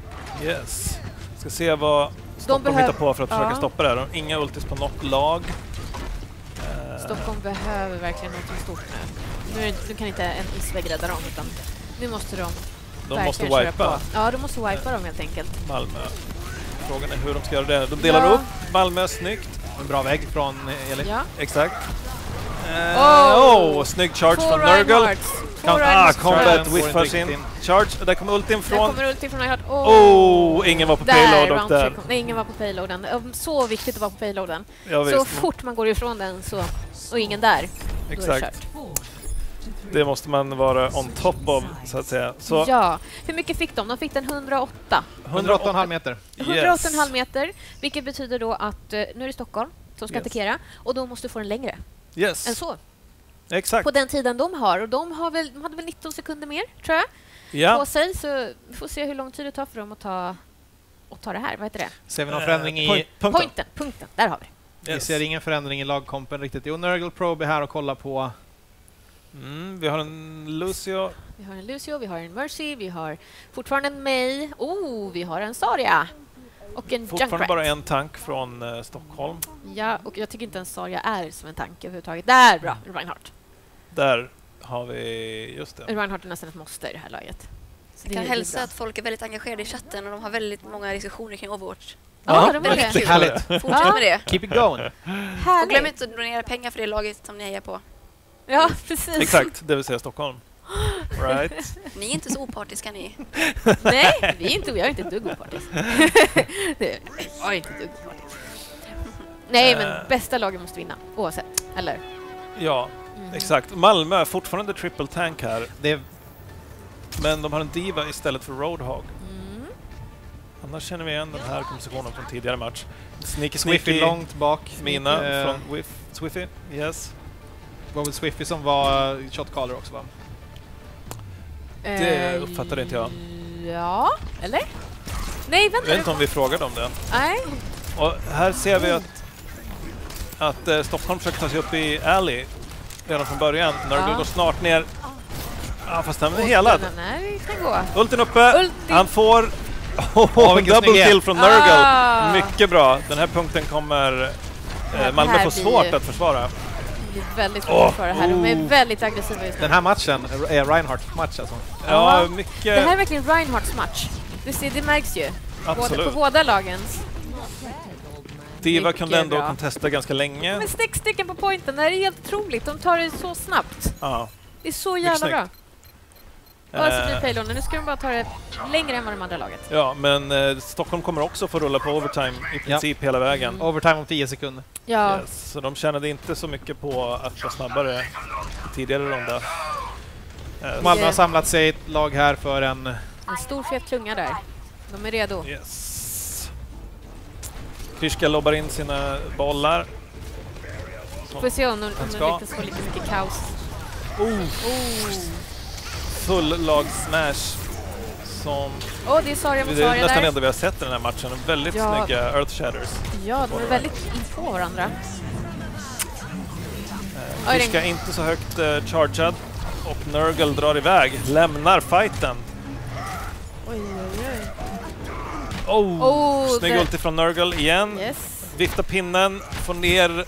Yes. Ska se vad Stockholm hittar på för att försöka stoppa det här. Inga ultis på något lag. Stockholm behöver verkligen något stort nu. Nu kan inte en isvägg rädda dem, utan nu måste de måste wipa. Ja, de måste wipa dem helt enkelt. Malmö. Frågan är hur de ska göra det. De delar upp. Malmö snyggt. En bra vägg från Elin. Ja. Exakt. Snygg charge från Nurgle. Combat whiffar sin charge. Där kommer ultin från... Reinhardt. Ingen var på payload och där. Nej, ingen var på payloaden. Så viktigt att vara på payloaden. Ja, så fort man går ifrån den och ingen där. Exakt. Det måste man vara on top of, så att säga. Så. Ja. Hur mycket fick de? De fick den 108. 108,5 meter. 108,5 meter, vilket betyder då att nu är det Stockholm som ska attackera och då måste få den längre än så. Exakt. På den tiden de har. Och de hade väl 19 sekunder mer, tror jag, på sig. Så vi får se hur lång tid det tar för dem att ta det här. Vad heter det? Ser vi någon förändring i... Punkten. Där har vi. Vi ser ingen förändring i lagkompen riktigt. Jo, Nurgle Probe är här och kollar på... vi har en Lucio. Vi har en Mercy. Vi har fortfarande en Mei. Vi har en Saria. Och en fortfarande bara en tank från Stockholm. Ja, och jag tycker inte en Saria är som en tank överhuvudtaget. Där, bra. Reinhardt. Där har vi just det. Reinhardt är nästan ett måste i det här laget. Jag kan hälsa att folk är väldigt engagerade i chatten och de har väldigt många diskussioner kring Overwatch. Ja, de är det. Härligt. Fortsätt med det. Keep it going. Och glöm inte att donera pengar för det laget som ni hejar på. Ja, precis. Exakt, det vill säga Stockholm. Right. Ni är inte så opartiska, ni. Nej, jag är inte ett dugg opartisk. Jag är inte ett dugg opartisk. Nej, men bästa laget måste vinna, oavsett. Eller? Ja, exakt. Malmö, fortfarande triple tank här. Men de har en diva istället för Roadhog. Annars känner vi igen den här kompositionen från tidigare match. Swiffy långt bak. Mina från Swiffy, yes. Det var väl Swiffy som var shotcaller också, va? Det uppfattade inte jag. Ja, eller? Nej, vänta. Jag vet inte om vi frågade om det. Nej. Och här ser vi att Stockholm försöker ta sig upp i alley redan från början. Nurgle går snart ner. Fast han är helad. Nej, vi kan gå. Ultin uppe. Han får double kill från Nurgle. Mycket bra. Den här punkten kommer Malmö få svårt att försvara. Det är väldigt svårt för det här. De är väldigt aggressiva just nu. Den här matchen är Reinhardts match alltså. Ja, mycket. Det här är verkligen Reinhardts match. Det märks ju. Absolut. På båda lagens. Diva kunde ändå contesta ganska länge. Men 6 stycken på pointen. Det här är helt otroligt. De tar det så snabbt. Ja. Det är så jävla bra. Nu ska de bara ta det längre än vad de andra laget. Ja, men Stockholm kommer också få rulla på overtime i princip hela vägen. Overtime om 10 sekunder. Ja. Yes, så de tjänade inte så mycket på att vara snabbare tidigare runda. Malmö har samlat sig ett lag här för en stor fet klunga där. De är redo. Yes. Kryska lobbar in sina bollar. Får se om de lyckas få lite mycket kaos. Full lag-smash som... det är Saria mot det är Saria nästan där. det enda vi har sett i den här matchen. Väldigt snygga Earth Shatters. Ja, de är väldigt in på varandra. Trishka inte så högt chargead. Och Nurgle drar iväg. Lämnar fighten. Snygg ulti från Nurgle igen. Vifta pinnen. Får ner...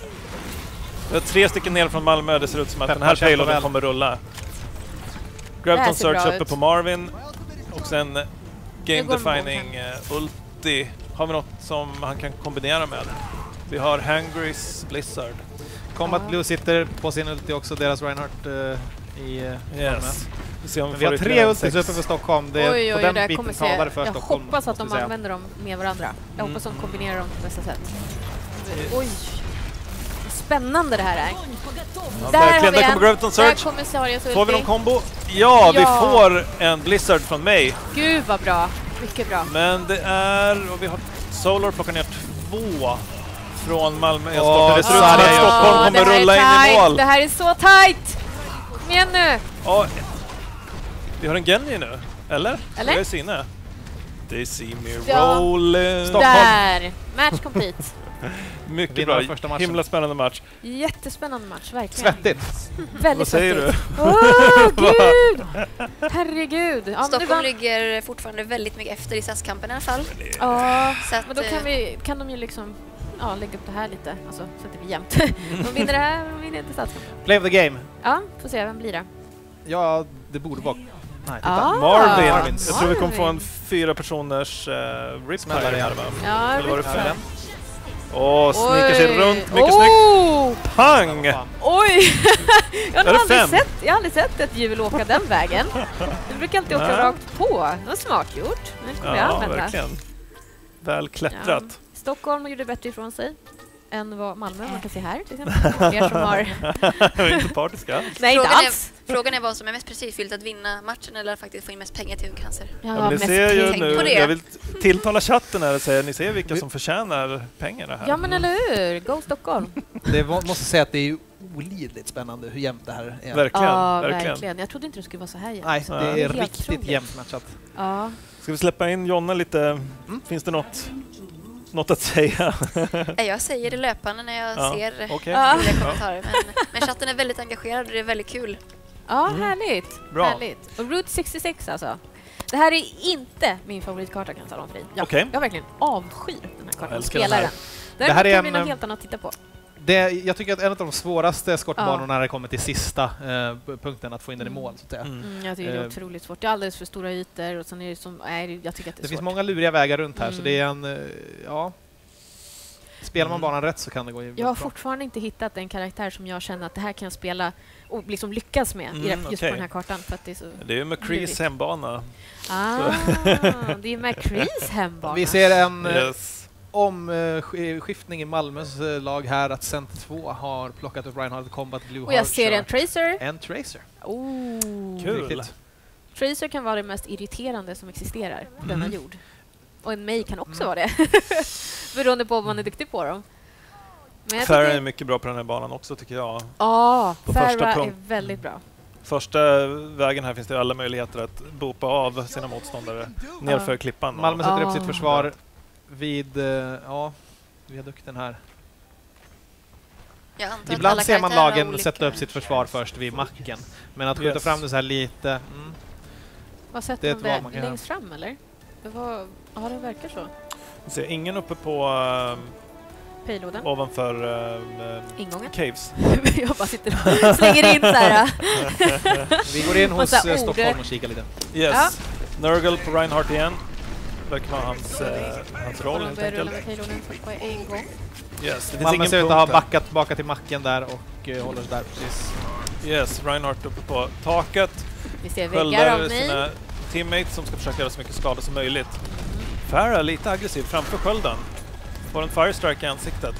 3 stycken ner från Malmö. Det ser ut som att den här payloaden kommer rulla. Graviton Surge uppe på Marvin. Och sen game-defining ulti. Har vi något som han kan kombinera med? Vi har Hangrys Blizzard. Combat Blue sitter på sin ulti också, deras Reinhardt i yes. Vi har 3 ultis uppe för Stockholm. Det är på den biten talare för jag Stockholm. Jag hoppas att de använder dem med varandra. Jag hoppas att de kombinerar dem på bästa sätt. Oj! Spännande det här är. Verkligen, där kommer Graviton Surge. Får vi någon kombo? Ja, vi får en Blizzard från mig. Gud vad bra. Mycket bra. Men det är... Och vi har Solar plockar ner 2 från Malmö. Det ser ut som att Stockholm kommer rulla in i mål. Det här är så tight! Kom igen nu! Vi har en Genji nu. Eller? Jag är sinne. They see me rolling. Stockholm. Där! Match complete. Mycket bra. Himla spännande match. Jättespännande match, verkligen. Svettigt. Väldigt Vad säger svettigt. du? Gud! Herregud. Ja, Stockholm ligger fortfarande väldigt mycket efter i SAS-kampen i alla fall. Ja, så att, men då kan de ju liksom lägga upp det här lite. Alltså, så att det blir jämnt. De vinner det här, de vinner inte SAS-kampen. Play of the game. Ja, får se. Vem blir det? Ja, det borde vara... Nej, Marvin. Jag tror vi kommer få en 4 personers rip-fire här, va? Ja, eller var det 5? Snikar sig runt. Mycket snyggt. Pang! Oj! Jag har aldrig sett ett hjul åka den vägen. Det brukar alltid åka rakt på. Det var smart gjort. Nu kommer jag använda. Verkligen. Väl klättrat. Ja. Stockholm gjorde bättre ifrån sig än vad Malmö man kan se här. Till exempel. Er som har... Vi är inte partiska. Nej, inte alls. Frågan är vad som är mest precisfyllt, att vinna matchen eller faktiskt få in mest pengar till Ungcancer. Ja, ni ser ju nu, jag vill tilltala chatten här och säga, ni ser vilka som förtjänar pengarna här. Ja, men eller hur? Go Stockholm! Det måste säga att det är olidligt spännande hur jämnt det här är. Verkligen. Jag trodde inte det skulle vara så här jämnt. Nej, det är riktigt jämnt matchat. Ja. Ska vi släppa in Jonna lite? Finns det något att säga? Jag säger det löpande när jag ser roliga kommentarer. Men chatten är väldigt engagerad och det är väldigt kul. Ja, härligt. Bra. Härligt. Och Route 66 alltså. Det här är inte min favoritkarta, kan jag tala om för dig. Jag verkligen avskyr den här kartan. Spelaren. Det här är något helt annat att titta på. Jag tycker att en av de svåraste skottbanorna när det kommer till sista punkten att få in den i mål. Så att säga. Jag tycker det är otroligt svårt. Det är alldeles för stora ytor och sen är det som... jag tycker att det finns många luriga vägar runt här, så det är en... Spelar man banan rätt så kan det gå Jag har fortfarande inte hittat en karaktär som jag känner att det här kan jag spela och liksom lyckas med just på den här kartan. För att det är så... Det är ju McCrees hembana. Det är McCrees hembana. Vi ser en... omskiftning i Malmös lag här, att Cent 2 har plockat upp Reinhardt Combat Blue. Och jag ser en Tracer. En Tracer. Kul. Tracer kan vara det mest irriterande som existerar på denna jord. Och en Mei kan också vara det. Beroende på om man är duktig på dem. Farah är mycket bra på den här banan också, tycker jag. Farah är väldigt bra. Första vägen här finns det alla möjligheter att bopa av sina motståndare nerför klippan. Malmö sätter upp sitt försvar vid viadukten här. Ibland ser man lagen sätta upp sitt försvar först vid macken. Men att skjuta fram det så här lite... Vad sätter de det? Längst fram, eller? Det verkar så. Jag ser ingen uppe på... payloaden. Ovanför ingången. Caves. Jag bara sitter och slänger in så här. Vi går in hos Stockholm och kikar lite. Yes. Nurgle på Reinhardt igen. Verkar vara hans roll, helt enkelt. Yes, Malmö ser ut att ha backat tillbaka till macken där och håller där precis. Yes, Reinhardt uppe på taket. Vi ser väggar av sina teammates som ska försöka göra så mycket skada som möjligt. Farah lite aggressiv framför skölden. Får en firestrike i ansiktet.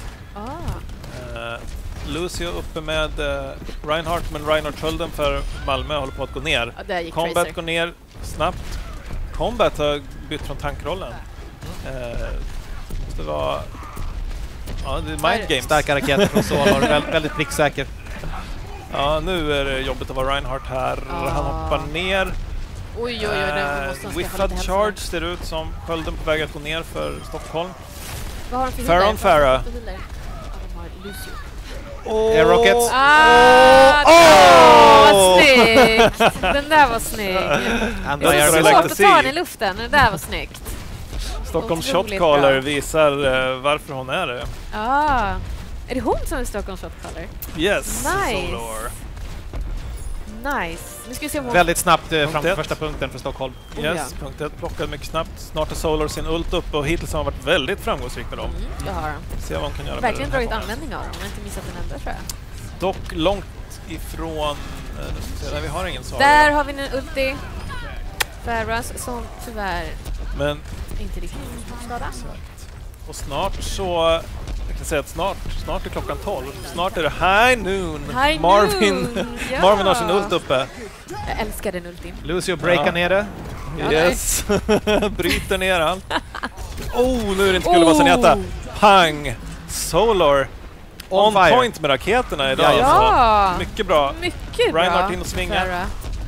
Lucio uppe med Reinhardt, men Reinhardt-skölden för Malmö håller på att gå ner. Combat går ner snabbt. Combat har bytt från tankrollen. Måste vara Ja, det är mind games. Starka raketer från Solar, väldigt pricksäker. Ja, nu är det jobbigt att vara Reinhardt här. Han hoppar ner. Oj, Whiffad charge ser det ut som. Skölden på väg att gå ner för Stockholm. Vad har de för Farah on Farah. Rockets. Vad snyggt! Den där var snygg. Det är så svårt att ta den i luften. Den där var snyggt. Stockholm Shotcaller visar varför hon är det. Är det hon som är Stockholm Shotcaller? Yes. Nice. Solar. Nice. Nu ska vi se om hon... Väldigt snabbt fram till första punkten för Stockholm. Yes, punkt 1 plockad mycket snabbt. Snart är Solar sin ult upp och hittills har han varit väldigt framgångsrik med dem. Det har han. Se vad hon kan göra. Verkligen dragit användning av dem. Man har inte missat en enda, tror jag. Dock långt ifrån... Nej, vi har ingen Sara. Där har vi en ulti. Farahs som tyvärr inte riktigt skada. Och snart så... Jag kan säga att snart är klockan 12. Snart är det high noon. Marvin har sin ult uppe. Jag älskar den ultin. Lucio breakar ner det. Yes. Bryter ner allt. Nu är det inte kul att vara Zenyatta. Pang! Solar. On point med raketerna idag. Ja. Mycket bra. Reinhardt in och svinga.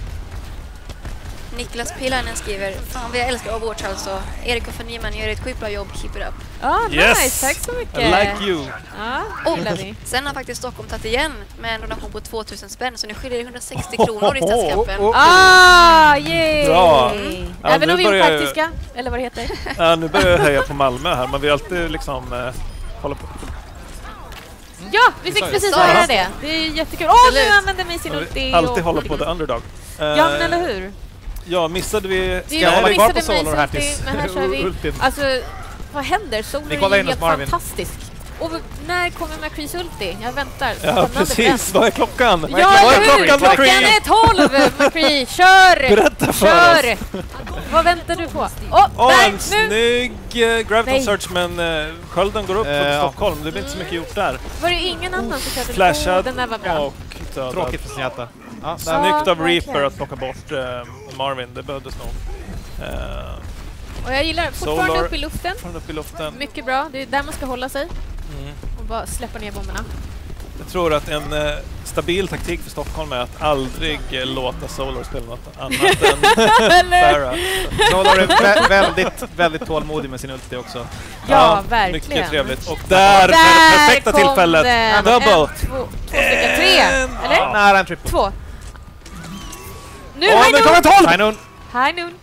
Niklas Pilainen skriver: fan vad jag älskar Overwatch alltså. Erik och Fannyman gör ett skitbra jobb, keep it up. Nice, tack så mycket. I like you. Och sen har faktiskt Stockholm tagit igen med en donation på 2000 spänn, så nu skiljer det 160 kronor i stadskampen. Yay! Bra. Även om vi är praktiska, eller vad det heter. Nu börjar jag höja på Malmö här, man vill alltid liksom hålla på. Ja, vi fick precis höra det. Det är jättekul. Nu använder mig sin ulti. Alltid hålla på the underdog. Ja, men eller hur? Ja, missade vi... Ska jag hålla kvar på Solar här tills men här kör vi. Alltså, vad händer? Solar är helt fantastisk. Och när kommer McCrees ulti? Jag väntar. Ja, precis. Vad är klockan? Vad är klockan? Klockan är 12, McCree. Kör! Berätta för oss. Vad väntar du på? En snygg Graviton Search, men skölden går upp på Stockholm. Det blir inte så mycket gjort där. Var det ingen annan som körde? Flashad. Den där var bra. Tråkigt för Zenyatta. Snyggt av Reaper att plocka bort Marvin. Det behövdes nog. Och jag gillar fortfarande upp i luften. Mycket bra. Det är där man ska hålla sig. Och bara släppa ner bomberna. Jag tror att en stabil taktik för Stockholm är att aldrig låta Solar spela något annat än Farah. Solar är väldigt tålmodig med sin ulti också. Ja, verkligen. Mycket trevligt. Och där perfekta tillfället. Double. 2 stycken, 3. Eller? Nära en triple. 2. Nu High noon. High noon.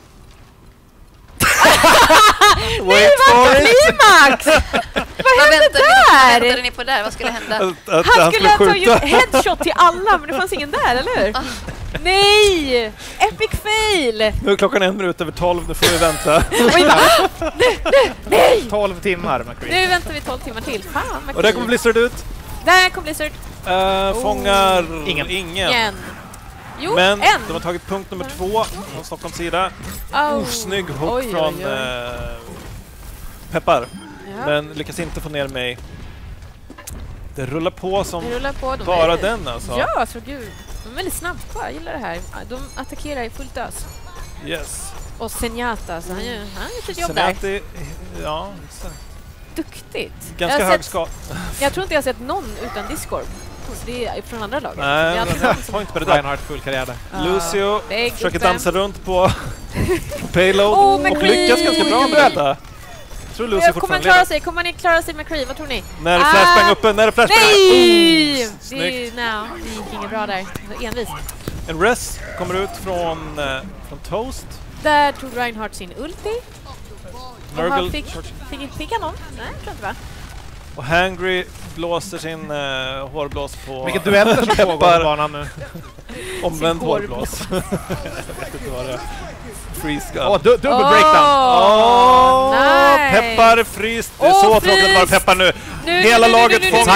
Wait for it. Klimax! Vad hände där? Vad väntade ni på där? Vad skulle hända? Han skulle ta ju headshot till alla, men det fanns ingen där, eller hur? Nej! Epic fail! Nu är klockan 1 minut över 12, nu får vi vänta. Nej! 12 timmar, McCree. Nu väntar vi 12 timmar till. Fan, McCree. Och där kommer Blizzard ut. Där kom Blizzard. Fångar ingen. Jo, men de har tagit punkt nummer 2 från Stockholms sida. Snygg hook från Peppar. Ja. Men lyckas inte få ner mig. Det rullar på som bara den alltså. Ja, så gud. De är väldigt snabba, jag gillar det här. De attackerar i fullt ös. Yes. Och Zenyatta, så han gör sitt jobb där. Ja, exakt. Duktigt. Ganska hög skott. Jag tror inte jag har sett någon utan Discord. Så det är från andra lag. Nej, jag har inte på det där. Reinhardt full karriär där. Lucio försöker dansa runt på payload och lyckas ganska bra med detta. Tror Lucio fortfarande leder. Kommer han klara sig McCree? Vad tror ni? När är flashbang uppe? När är flashbang? Nej! Det gick inget bra där. Envis. En res kommer ut från Toast. Där tog Reinhardt sin ulti. Nurgle fick han någon? Nej, jag tror inte, va? Och Hangry blåser sin hårblås på... Vilket dueller som pågår på banan nu. Omvänd hårblås. Jag vet inte vad det är. Freeze gun. Dubbel breakdown. Nice. Peppar fryst. Det är så tråkigt att vara Peppar nu. Hela laget fångar.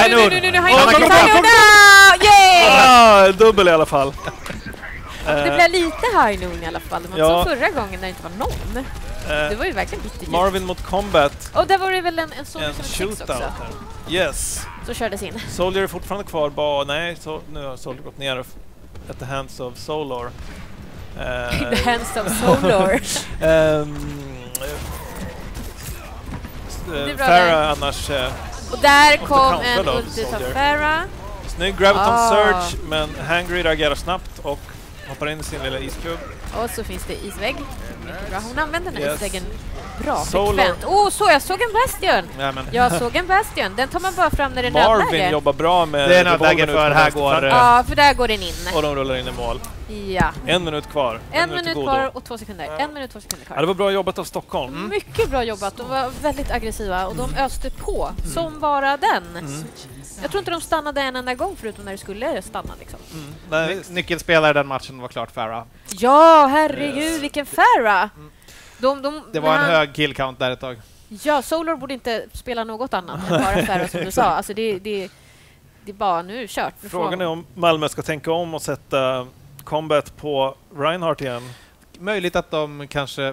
Dubbel i alla fall. Det blev lite high noon i alla fall. Det var som förra gången när det inte var någon. Det var ju verkligen bitterljud. Marvin mot Combat. Och där var det väl en shootout också. Yes. Så kördes in. Soldier är fortfarande kvar. Nej, nu har Soldier gått ner at the hands of Solar. The hands of Solar. Farah annars Och där kom en ulti av Pharah. Snygg Graviton Surge, men Hangry reagerar snabbt och hoppar in i sin lilla iskub. Och så finns det isvägg. Mycket bra. Hon använder den här isväggen bra, Solar. frekvent. Jag såg en Bastion! Jag såg en Bastion. Den tar man bara fram när det är nödläge. Marvin jobbar bra med... Det är nödläge för här går... Ja, för där går den in. Och de rullar in i mål. Ja. 1 minut kvar. En minut kvar och 2 sekunder. 1 minut, 2 sekunder kvar. Ja, det var bra jobbat av Stockholm. Mycket bra jobbat. De var väldigt aggressiva och de öste på som bara den. Jag tror inte de stannade en enda gång förutom när det skulle stanna. Liksom. Nyckelspelare den matchen var klart Pharah. Ja, herregud, vilken Pharah! Det var en hög kill count där ett tag. Ja, Solar borde inte spela något annat än bara Pharah som du sa. Alltså det är bara nu kört. Frågan är om Malmö ska tänka om och sätta Combat på Reinhardt igen. Möjligt att de kanske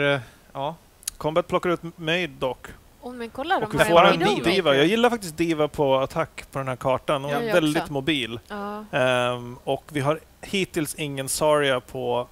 Combat plockar ut Maid dock. Men kolla, och vi får en Diva. Jag gillar faktiskt Diva på attack på den här kartan. Hon är väldigt också mobil. Och vi har hittills ingen Zarya på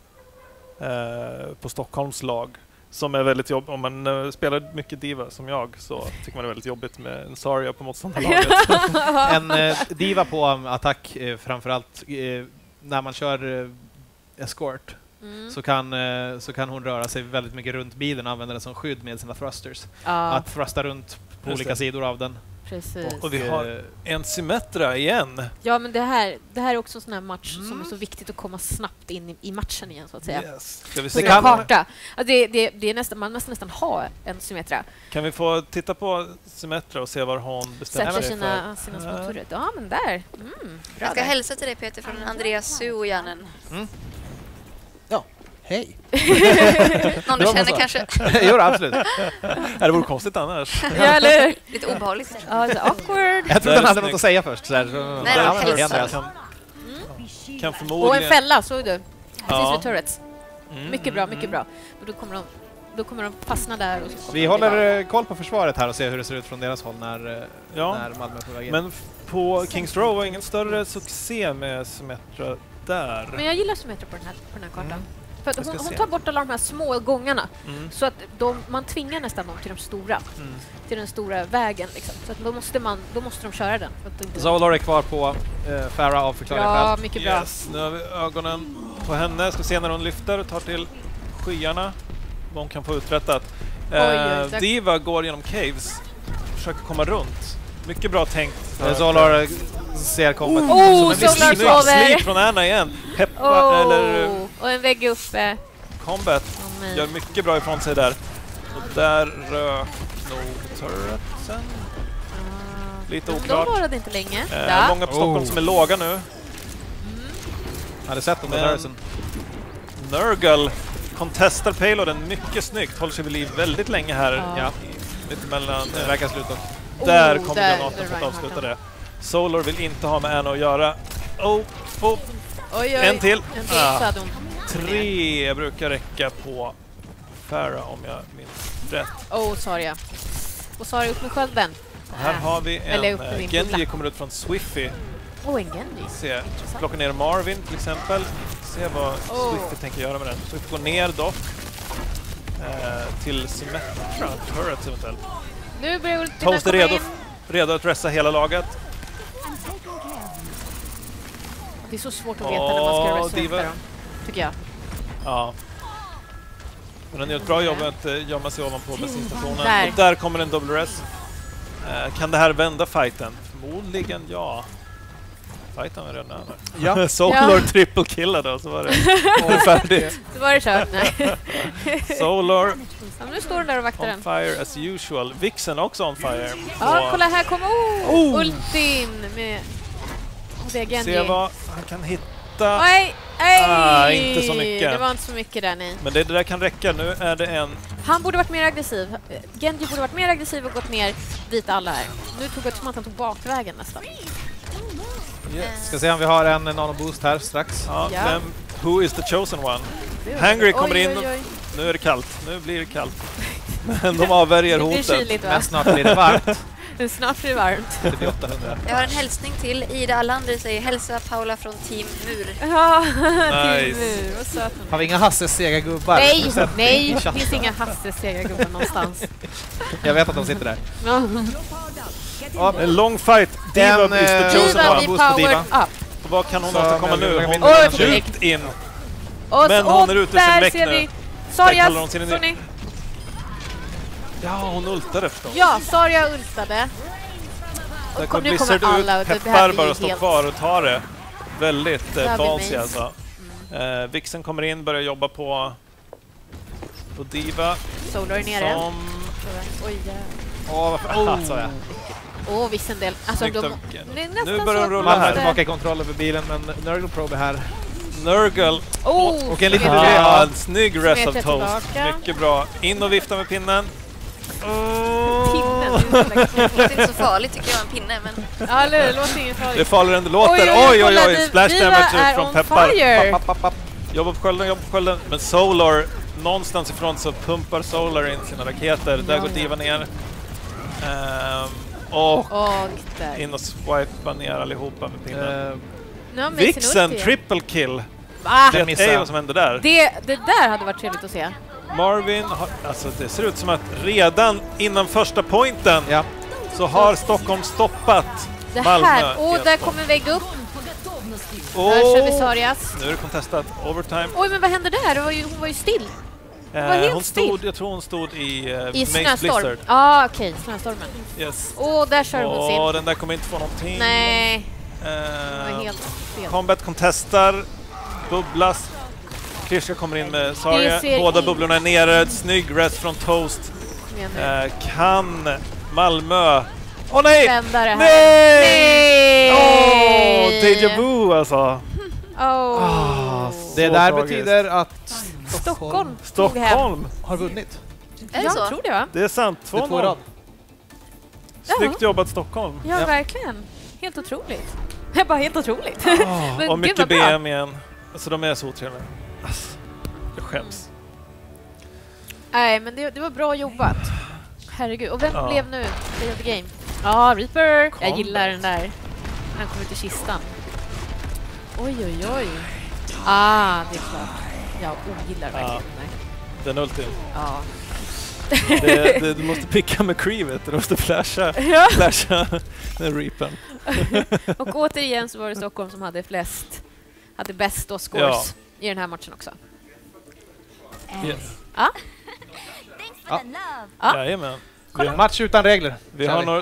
Stockholms lag. Som är väldigt jobbigt. Om man spelar mycket Diva som jag så tycker man det är väldigt jobbigt med en Zarya på motståndarlaget. En Diva på attack framförallt när man kör escort. Så kan hon röra sig väldigt mycket runt bilen och använda det som skydd med sina thrusters. Att thrusta runt på olika sidor av den. Precis. Och vi har en Symmetra igen. Ja, men det här är också en sån här match som är så viktigt att komma snabbt in i matchen igen så att säga. Yes. Ska vi se en karta. Alltså det är nästan, man måste nästan ha en Symmetra. Kan vi få titta på Symmetra och se var hon bestämmer sig för? Sina små turer. Ja, men där. Jag ska hälsa till dig Peter från Andreas Suojanen. Ja, hej. Någon du känner kanske? Jo, absolut. Det vore konstigt annars. Ja, eller? Lite obehagligt. Ja, lite awkward. Jag trodde han hade något att säga först. Nej, kan förmodligen... Och en fälla, såg du? Precis vid turrets. Mycket bra, mycket bra. Och då kommer de fastna där. Och vi håller koll på försvaret här och ser hur det ser ut från deras håll när Malmö är på väg in. Men på Kings Row var ingen större succé med Symmetra där. Men jag gillar Symmetra på den här kartan. För att hon tar bort alla de här små gångarna. Så att man tvingar nästan dem till de stora. Till den stora vägen. Liksom. Så att då måste de köra den. Solar är kvar på Pharah av förklarliga skäl. Ja, mycket bra. Yes, nu har vi ögonen på henne. Ska se när hon lyfter och tar till skyarna. Vad hon kan få uträttat. Diva går genom caves. Försöker komma runt. Mycket bra tänkt. Solar ser komma. Solar sover! Från Anna igen. Och en vägg uppe. Combat gör mycket bra ifrån sig där. Och där rök nog turretsen. Lite oklart. De varade inte länge. Många på Stockholm som är låga nu. Hade sett dem med turretsen. Nurgle contestar payloaden mycket snyggt. Håller sig vid liv väldigt länge här. Lite mellan... Det verkar sluta. Där kommer granaten för att avsluta det. Solar vill inte ha med Anna att göra. En till. 3 brukar räcka på Pharah om jag minns rätt. Zarya. Och Zarya upp med skölden. Här har vi en Genji kommer ut från Swiffy. En Genji. Se, plocka ner Marvin till exempel. Se vad Swiffy tänker göra med den. Swiffy går ner dock. Till Symmetra. Turret eventuellt. Nu börjar Toast är redo att ressa hela laget. Det är så svårt att veta när man ska resa dem, tycker jag. Ja. Men den gör ett bra jobb med att gömma sig ovanpå bensinstationen. Och där kommer en double res. Kan det här vända fighten? Förmodligen ja. Fighten var redan över. Ja. Solar triple killade och så var det färdigt. Så var det kört. Solar nu står den där och vaktar den. On fire as usual. Vixen också on fire. Ja, kolla här kommer ultin med Genji. Se vad han kan hitta. Inte så mycket. Det var inte så mycket där, nej. Men det där kan räcka. Nu är det en... Han borde varit mer aggressiv. Genji borde varit mer aggressiv och gått ner dit alla här. Nu tog jag som att han tog bakvägen nästan. Ska se om vi har en nanoboost här strax. Who is the chosen one? Hangry kommer in. Nu är det kallt. Nu blir det kallt. Men de avvärjer hotet. Men snart blir det varmt. Snart blir det varmt. Det blir 800. Jag har en hälsning till Ida Allander, säger hälsa Paula från Team Mur. Ja, Team Mur. Vad söt. Har vi inga Hasses sega gubbar? Nej, det finns inga Hasses sega gubbar någonstans. Jag vet att de sitter där. En lång fight. Diva is the chosen Diva one. blir Boost på Diva. powered up. Och vad kan hon Så, åstadkomma men nu? jag Hon vill- är Oj, djupt in. Och, Men hon är ute ur sin där meck ser nu. vi Där Sarjas, kallar hon sin såg ni? Ja, hon ultade förstås. Ja, Sarja ultade. Där Och kommer nu Blizzard kommer ut, alla och det här peppar blir bara stå helt- kvar och ta det. Väldigt Det här blir ballsy nice. alltså. Vixen kommer in, börjar jobba på Diva. Solar är nere. Som... Oj, Varför? Sa jag. viss en del. Alltså, Snyggt de, Duncan. det är nästan Nu börjar så de att rulla man Malmö här. är tillbaka i kontroll över bilen, men Nurgle Probe är här. Nurgle. Och en liten Ah, ja. snygg rest of Smetar toast. tillbaka. Mycket bra. In och vifta med pinnen. Pinnen. Det låter inte så farligt tycker jag, en pinne. Men Ja, eller det låter inget Det är farligt. farligare än det låter. Oj. Splash Diva damage är ut från on peppar. fire. Jobba på skölden. Men Solar, någonstans ifrån så pumpar Solar in sina raketer. Där går Diva ner. Och där. in och swipa ner allihopa med pinnen. Nu har Mason Vixen, ult igen. triple kill. Va? Det missade. är vad som hände där. Det där hade varit trevligt att se. Marvin, alltså det ser ut som att redan innan första pointen Ja. så har Stockholm stoppat Det Malmö. här. Där kommer en vägg upp. Åh! Där kör vi Sarjas. Nu är det contestat. Overtime. Oj, men vad hände där? Hon var ju still. var helt Hon still. jag tror hon stod i I Maze snöstorm. Blizzard. Okej, snöstormen. Yes. Där kör hon sin. Den där kommer inte få någonting. Nej, det var helt fel. Combat contestar. Bubblas. Krishka kommer in med Sarja. ser Båda in- bubblorna är nere. Snygg rest från Toast. Kom igen nu. Kan Malmö... Åh nej! Vända det här. Nej! Åh, Nej! deja vu alltså. Det Så där tragiskt. betyder att Stockholm tog hem. Stockholm. har vunnit. är det Jag så? tror det, va? Det är sant. Det är 2 i 2-0. rad. Snyggt jobbat Stockholm. Ja, Ja. verkligen. Helt otroligt. Jag bara helt otroligt. Men Och gud, mycket vad bra. BM igen. Alltså de är så otrevliga. Alltså, jag skäms. Nej, men det var bra jobbat. Herregud. Och vem Ja. blev nu Play of the Game? Ja, Reaper. Kom. Jag gillar den där. Han kommer ut i kistan. Oj. Ah, det är klart. Jag ogillar verkligen den där. Den ultim. Ja. Du måste picka med creevet. Du måste flasha den reapen. Och återigen så var det Stockholm som hade bäst då scores i den här matchen också. Yes. Ja. Ja. Ja. Jajamän. Match utan regler. Vi Kör har vi. några...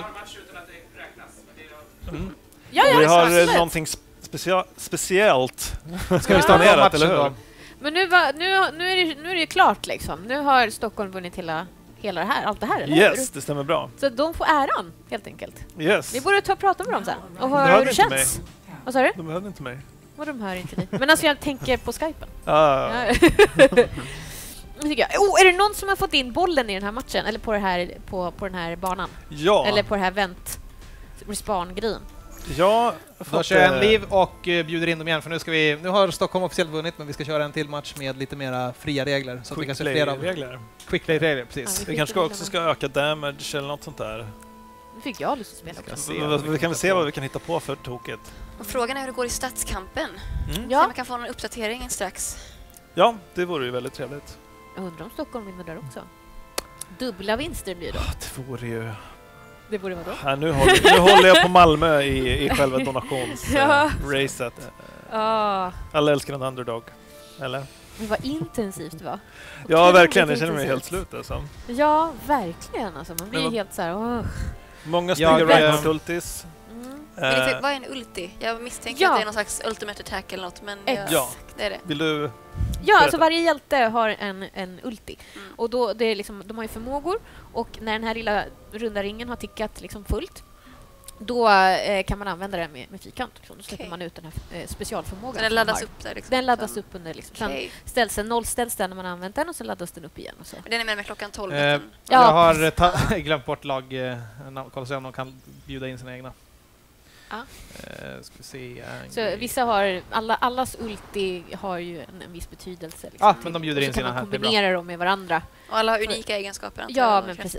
Ja, Vi har absolut. någonting speciellt. Ska vi starta planerat, matchen eller hur? då? Men nu är det klart liksom. Nu har Stockholm vunnit hela det här, allt det här, eller Yes, hur? det stämmer bra. Så de får äran, helt enkelt. Yes. Vi borde ta och prata med dem sen och De höra hörde hur det inte känns. Vad sa du? De behövde inte mig. Vad de hör inte dig. Men alltså jag tänker på Skypen. Ah, Ja. Tycker jag. Är det någon som har fått in bollen i den här matchen? Eller på, det här, på den här banan? ja. Eller på det här respawn-grejen? Ja, Då kör jag en liv och bjuder in dem igen, för nu har Stockholm officiellt vunnit, men vi ska köra en till match med lite mera fria regler. Så att vi kan se flera av regler. quick play-regler, precis. Ja, Vi kanske också ska öka damage eller något sånt där. Nu fick jag lust att spela också. Vi kan väl se vad vi kan hitta på för tokigt. Och frågan är hur det går i stadskampen. Så Ja, man kan få en uppdatering strax. Ja, det vore ju väldigt trevligt. jag undrar om Stockholm vinner där också. Dubbla vinster blir det. Det vore ju... Det borde vara då. Ja, nu håller jag på Malmö i själva donationsracet. Ja, Alla älskar en underdog. Eller? men vad intensivt va? Ja, Otroligt verkligen. Jag känner mig intensivt. helt slut alltså. Ja, verkligen. Alltså, man blir Men helt så här... Många Ja, snygga det- Reinhardt-ultis. Men exakt, vad är en ulti? Jag misstänker Ja. att det är någon slags ultimate attack eller något, men Ja. det är det. Vill du... Ja, alltså Berätta. varje hjälte har en ulti. Mm. Och då, det är liksom, de har ju förmågor. Och när den här lilla runda ringen har tickat liksom fullt, då kan man använda den med fyrkant. Liksom. Då släpper Okej. man ut den här specialförmågan. Så den som laddas har. upp där liksom. Den laddas Sen- upp under liksom. Sen Okej. nollställs den när man har använt den och sen laddas den upp igen. Och så. Men den är med klockan 12. Eh, utan- Ja, jag har glömt bort lag. Kolla se om de kan bjuda in sina egna. Ja. Ska vi se. Så vissa har, allas ulti har ju en viss betydelse. Liksom, Ja, men de bjuder och in så kan sina man här, det är bra. kombinera dem med varandra. Och alla har unika egenskaper. antar Ja, jag, men känns det. precis.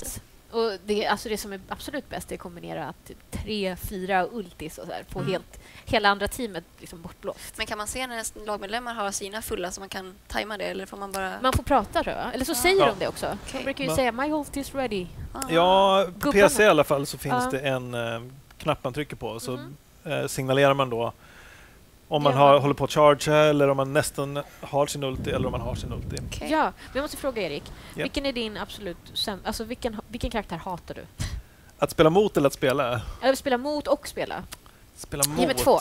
Och det som är absolut bäst är att kombinera 3-4 ultis och så här, på hela andra teamet liksom bortblåst. Men kan man se när lagmedlemmar har sina fulla så man kan tajma det, eller får man bara... Man får prata, tror jag. Eller så säger de det också. Okay. De brukar ju säga my ult is ready. Ja, på PC i alla fall så finns det en knapp man trycker på, så signalerar man då om man håller på att charge eller om man nästan har sin ulti eller om man har sin ulti. Okay. Ja, men jag måste fråga Erik. Vilken är din absolut alltså vilken karaktär hatar du? Att spela mot eller att spela? Eller spela mot och spela. Spela mot. Ge mig 2.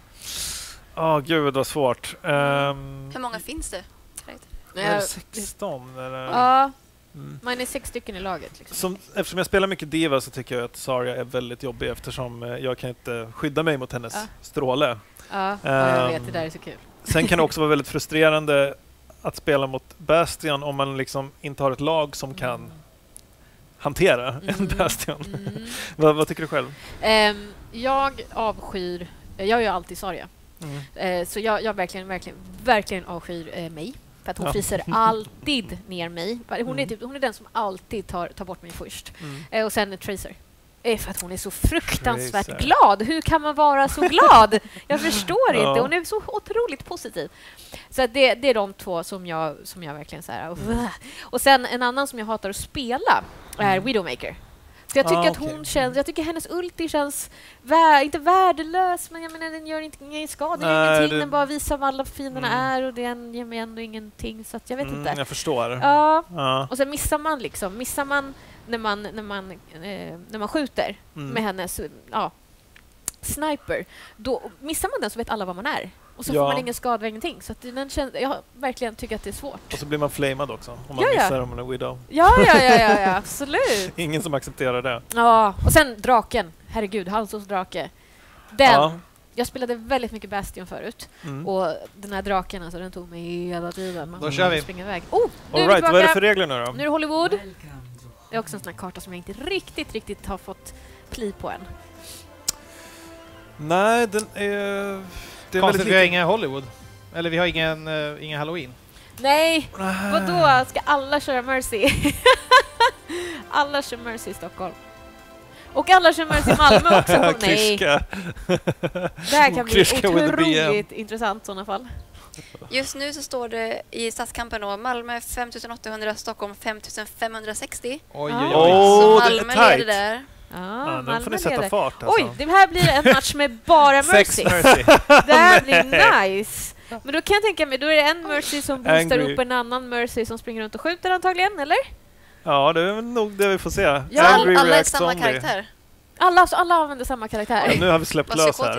Gud vad svårt. Hur många finns det? Är det 16 eller? Ja. Man är 6 stycken i laget. Liksom. Eftersom jag spelar mycket Diva så tycker jag att Zarya är väldigt jobbig eftersom jag kan inte skydda mig mot hennes stråle. Ja, jag vet. Det där är så kul. Sen kan det också vara väldigt frustrerande att spela mot Bastion om man liksom inte har ett lag som kan hantera en Bastion. Vad tycker du själv? Jag avskyr... Jag är ju alltid Zarya. Så jag verkligen avskyr mig. För att hon fryser alltid ner mig. Hon är den som alltid tar bort mig först. Och sen Tracer. För att hon är så fruktansvärt glad. Hur kan man vara så glad? Jag förstår inte. Hon är så otroligt positiv. Så det är de 2 som jag verkligen så här. Och sen en annan som jag hatar att spela är Widowmaker. För jag tycker att hon känns... Jag tycker hennes ulti känns... inte värdelös, men jag menar, den gör ingen skada. Ingenting. Den bara visar vad alla fienderna är och den ger mig ändå ingenting. Så att jag vet inte. Jag förstår. Ja. Och sen missar man när man skjuter med hennes sniper. Då missar man den så vet alla vad man är. Och så får man ingen skada, ingenting. Så att jag verkligen tycker att det är svårt. Och så blir man flamad också om man missar om man är Widow. Ja, absolut. Ingen som accepterar det. Ja, och sen draken. Herregud, Halsos drake. Jag spelade väldigt mycket Bastion förut. Och den här draken, alltså, den tog mig hela tiden. Då kör vi. Springa iväg. All right, vad är det för regler nu då? Nu är det Hollywood. Det är också en sån här karta som jag inte riktigt har fått pli på än. Nej, den är... Det är konstigt, vi har ingen Hollywood. Eller vi har ingen Halloween. Nej, vadå? Ska alla köra Mercy? Alla kör Mercy i Stockholm. Och alla kör Mercy i Malmö också. Nej. Det här kan bli otroligt intressant i sådana fall. Just nu så står det i stadskampen då Malmö 5800, Stockholm 5560. Oj. Så Malmö leder där. Nu får ni sätta fart. Alltså. Oj, det här blir en match med bara Mercy. Det här blir nice. Men då kan jag tänka mig, då är det en Mercy som boostar upp en annan Mercy som springer runt och skjuter antagligen, eller? Ja, det är nog det vi får se. Alla är samma karaktär. Alla använder samma karaktär. Ja, nu har vi släppt lös här.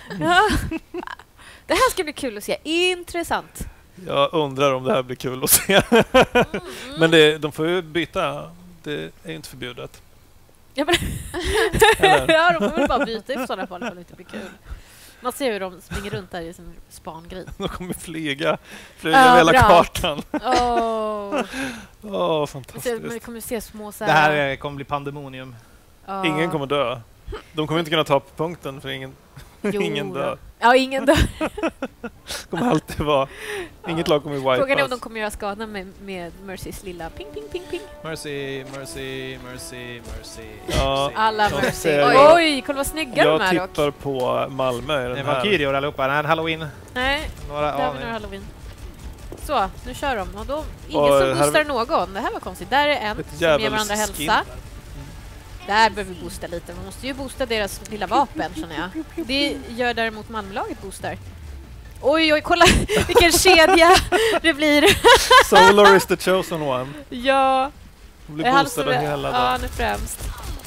Det här ska bli kul att se. Intressant. Jag undrar om det här blir kul att se. Men de får ju byta. Det är ju inte förbjudet. Ja, de får väl bara byta i sådana fall för att det inte blir kul. Man ser hur de springer runt där i sin spangrej. De kommer flyga hela kartan. Fantastiskt. Vi kommer se små så här. Det här kommer bli pandemonium. Ingen kommer dö. De kommer inte kunna ta på punkten för ingen dör. Ja, ingen dör. Kommer alltid vara. Inget lag kommer wipas. Frågan är om de kommer göra skada med Mercys lilla ping. Mercy. Ja, alla Mercy. Oj, kolla vad snygga de är. Jag tippar på Malmö i den här. Valkyrior allihopa. Det är en Halloween. Nej, där har vi några Halloween. Så, nu kör de. Och då ingen som boostar någon. Det här var konstigt. Där är en som ger varandra hälsa. Där behöver vi boosta lite. Man måste ju boosta deras lilla vapen, känner jag. Det gör däremot Malmölaget boostar. Oj, kolla vilken kedja det blir. Solar is the chosen one. Ja. Blir boostad hela dagen. Ja, nu främst.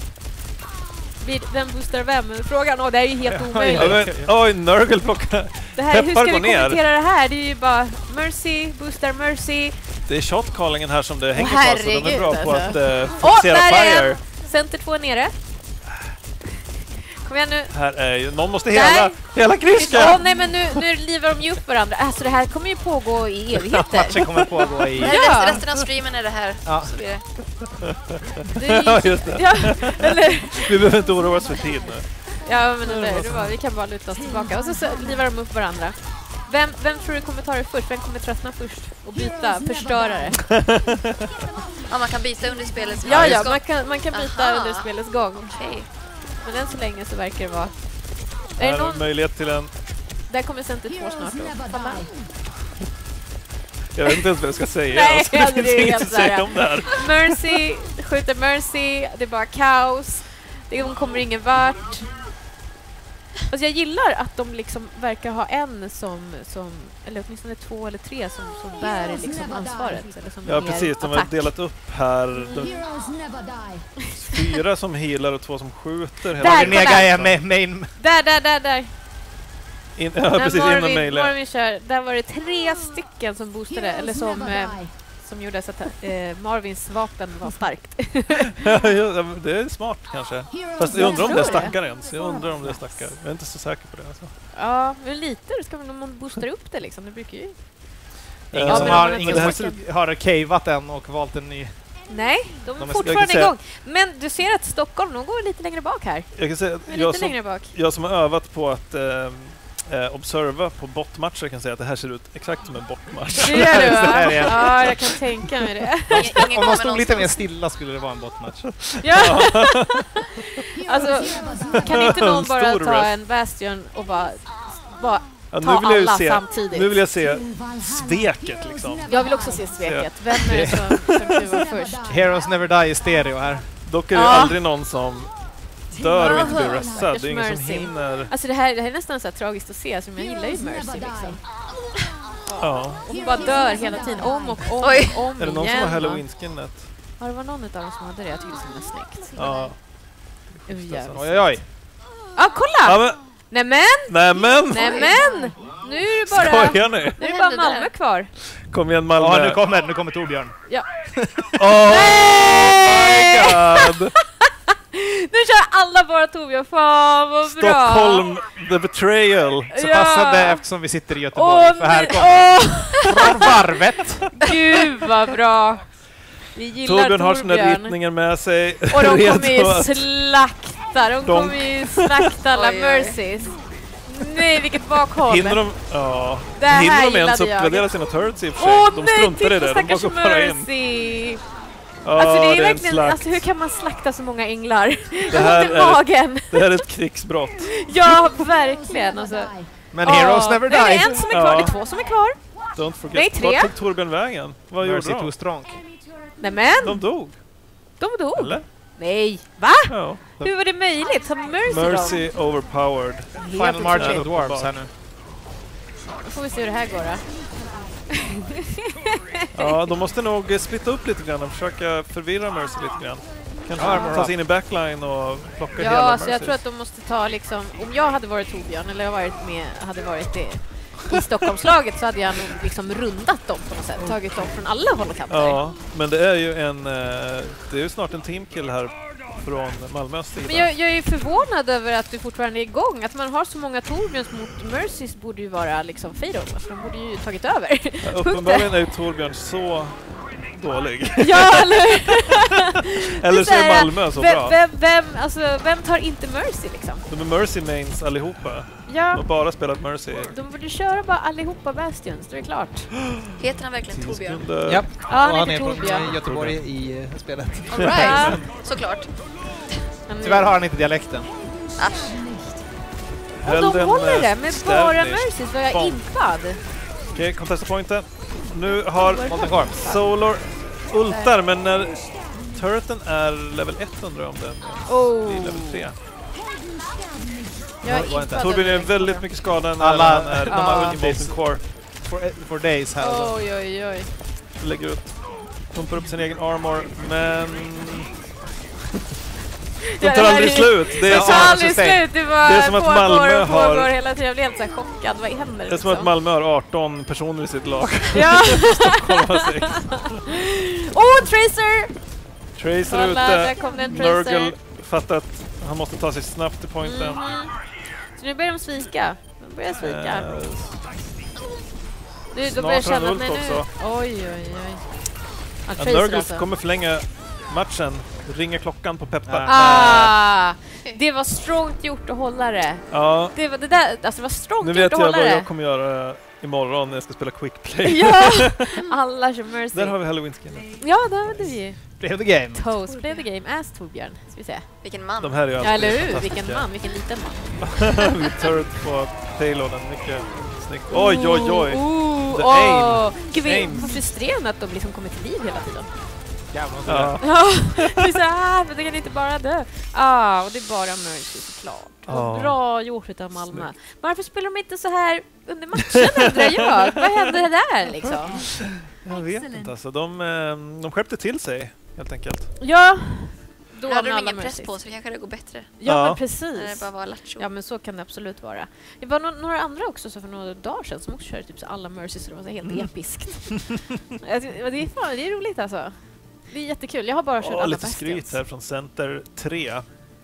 Vem boostar vem? Frågan, det är ju helt omöjligt. Oj, Nurgle plockar. Det här, hur ska vi kommentera det här? Det är ju bara Mercy, boostar Mercy. Det är shotcallingen här som det hänger på. Så de är bra på att fokusera fire. Center 2 nere. Kom igen nu. Här är ju, någon måste hela Kriska. Nej, men nu livar de ju upp varandra. Alltså det här kommer ju pågå i evigheter. Matchen kommer pågå i... Resten av streamen är det här. Ja. Så blir det. Ja, just det. Ja, eller... Vi behöver inte oroa oss för tid nu. Ja, men vi kan bara luta oss tillbaka. Och så livar de upp varandra. Vem tror du kommer ta det först? Vem kommer tröttna först och byta förstörare? Ja, man kan byta under spelets gång. Ja, man kan byta Aha. under spelets gång. Okej. Men än så länge så verkar det vara... Det Är är det någon... möjlighet till en... Där kommer Center 2 snart då. Falla. Jag vet inte ens vad jag ska säga. Nej, Alltså, alltså, det det är finns inget helt att säga så här. om det här. Mercy, skjuter Mercy, det är bara kaos. Hon kommer ingen vart. Alltså jag gillar att de liksom verkar ha en som eller åtminstone 2 eller 3 som bär liksom ansvaret. Eller som Ja, precis. De har delat upp här. 4 som healar och 2 som skjuter. Där, Nega är med main. Där. Ja, precis, inom mejlen. Marvin kör. Där var det 3 stycken som boostade, eller som gjorde så att Marvins vapen var starkt. Ja, det är smart kanske. Fast jag undrar om det stackar ens. Jag är inte så säker på det. Alltså. Ja, men lite. Det ska väl om man boostar upp det liksom. Det brukar ju... Ingen som har cavat än och valt en ny. Nej, de är fortfarande igång. Men du ser att Stockholm, de går lite längre bak här. Jag kan säga att jag som har övat på att observa på botmatcher kan säga att det här ser ut exakt som en botmatch. Det gör det, va? Ja, jag kan tänka mig det. Om man stod lite mer stilla skulle det vara en botmatch. Ja. Alltså, kan inte någon bara ta en Bastion och bara ta alla samtidigt? Nu vill jag se sveket liksom. Jag vill också se sveket. Vem är det som kluvar först? Heroes never die i stereo här. Dock är det aldrig någon som dör och inte blir röstad. Det är ingen som hinner... Alltså det här är nästan så här tragiskt att se. Alltså, jag gillar ju Mercy liksom. Ja. Och hon bara dör hela tiden. Om är det någon som har Halloween-skinnet? Ja, det var någon av dem som hade det. Jag tycker det är snyggt. Ja. Oj. Ja, kolla! Ja, men... Nämen! Nu är det bara... Skojar ni? Nu är det bara Malmö kvar. Kom igen Malmö. Ja, nu kommer Torbjörn. Ja. Oh my god! Nu kör alla bara Torbjörn. Fan vad bra. Stockholm, the betrayal. Så passade eftersom vi sitter i Göteborg. För här kommer varvet. Gud vad bra. Vi gillar Torbjörn har sina ritningar med sig. Och de kommer ju slakta. De kommer ju slakta alla Mercies. Nej, vilket bakhåll. Hinner de... Ja. Det här hinner de gillade ens uppgradera sina turrets i och för sig? Åh de nej, struntar i det. De bara går bara in. Mercy. Alltså det är verkligen... Alltså hur kan man slakta så många änglar? Det här är ett krigsbrott. Ja, verkligen. Alltså. Men Heroes never die. Det är en som är kvar. Det är 2 som är kvar. Don't forget. Nej, 3. Vart tog Torbjörn vägen? Vad gjorde de? Too strong. Nämen. De dog. Eller? Nej. Va? Ja. Hur var det möjligt? Har Mercy overpowered. Final margin of dwarves här nu. Då får vi se hur det här går då. Ja, de måste nog splitta upp lite grann och försöka förvirra Mercy lite grann. Kanske ta sig in i backline och plocka hela Mercy. Ja, jag tror att de måste ta liksom... Om jag hade varit Torbjörn eller jag hade varit det i Stockholmslaget så hade jag nog liksom rundat dem på något sätt. Tagit dem från alla håll och kanter. Ja, men det är ju snart en teamkill här från Malmös sida. Men jag är ju förvånad över att du fortfarande är igång. Att man har så många Torbjörns mot Mercys borde ju vara liksom fatal. De borde ju tagit över. Ja, uppenbarligen är ju Torbjörn så dålig. Ja, eller eller så är Malmö så bra. Vem tar inte Mercy liksom? De är Mercy mains allihopa. Ja. De har bara spelat Mercy. De borde köra bara allihopa Bastions, det är klart. Heter han verkligen Torbjörn? Ja, han är Torbjörn. från Göteborg i spelet. All right. Såklart. Tyvärr har han inte dialekten. Och de håller det med bara Mercy, var jag impad. Okej, contesta pointen. Nu har Solar ultar, men när turreten är level 1 undrar jag om den är level 3. Torbjörn är väldigt mycket skadad när han är de har Invasion Core for days här. Oj. Lägger ut, pumpar upp sin egen armor, men de tar aldrig slut. Det tar aldrig slut. Det är som att Malmö har hela tiden. Jag blev helt så chockad. Vad händer? Det är som att Malmö har 18 personer i sitt lag. Ja. Stockholm har 6. Tracer ute. Nurgle fattar att han måste ta sig snabbt till pointen. Så nu börjar de svika. De börjar svika. Då börjar jag känna att nu... Oj. Nurgle kommer förlänga matchen. Ringer klockan på Peppa. Det var strongt gjort att hålla det. Ja. Det var strongt nu gjort att hålla det. Nu vet jag vad jag kommer göra imorgon när jag ska spela Quick Play. Ja! Alla kör Mercy. Där har vi Halloween-skinnet. Ja, där har du ju. Play the game. Toast, play the game as Torbjörn. Ska vi se. Vilken man. De här är ju Ja, alltid eller hur? fantastiska. Vilken man, vilken liten man. Vi turret på payloaden, mycket snyggt. Oj, oj, oj. The Åh! Gud, aim. vad frustrerande att de liksom kommer till liv hela tiden. Jävlar. Ja. Ja, det är så här, men det kan inte bara dö. Och det är bara Mercy såklart. Vad bra gjort utav Malmö. Snyggt. Varför spelar de inte så här under matchen, undrar jag? Vad hände där liksom? Jag vet inte alltså. De skärpte till sig, helt enkelt. Ja, då Då hade med de alla ingen press Mercys. på så kanske det går bättre. Ja, Ja. men När det precis. bara var lattjo. Ja, men så kan det absolut vara. Det var några andra också så för några dagar sedan som också körde typ så alla Mercys så det var så helt episkt. Det är roligt alltså. Det är jättekul. Jag har bara kört alla Lite Bastions. skryt här från Center 3.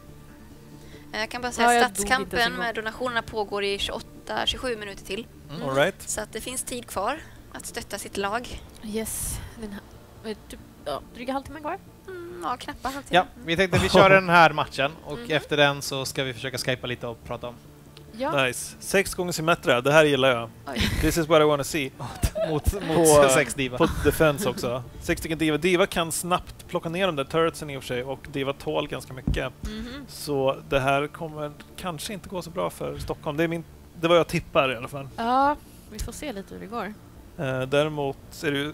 Jag kan bara säga jag att dog inte ens en stadskampen gång. med donationerna pågår i 28-27 minuter till. All right. Så att det finns tid kvar att stötta sitt lag. Yes. Typ, dryga halvtimmen kvar. Ja, knappt halvtimme. Ja, vi tänkte vi kör den här matchen och efter den så ska vi försöka skypa lite och prata om. Ja. Nice. 6 gånger Symmetra, det här gillar jag. Oj. This is what I wanna see. Mot På- 6 Diva. På Defense också. 6 stycken Diva. Diva kan snabbt plocka ner de där turretsen i och för sig och Diva tål ganska mycket. Så det här kommer kanske inte gå så bra för Stockholm. Det var jag tippar i alla fall. Ja, vi får se lite hur det går. Däremot är det ju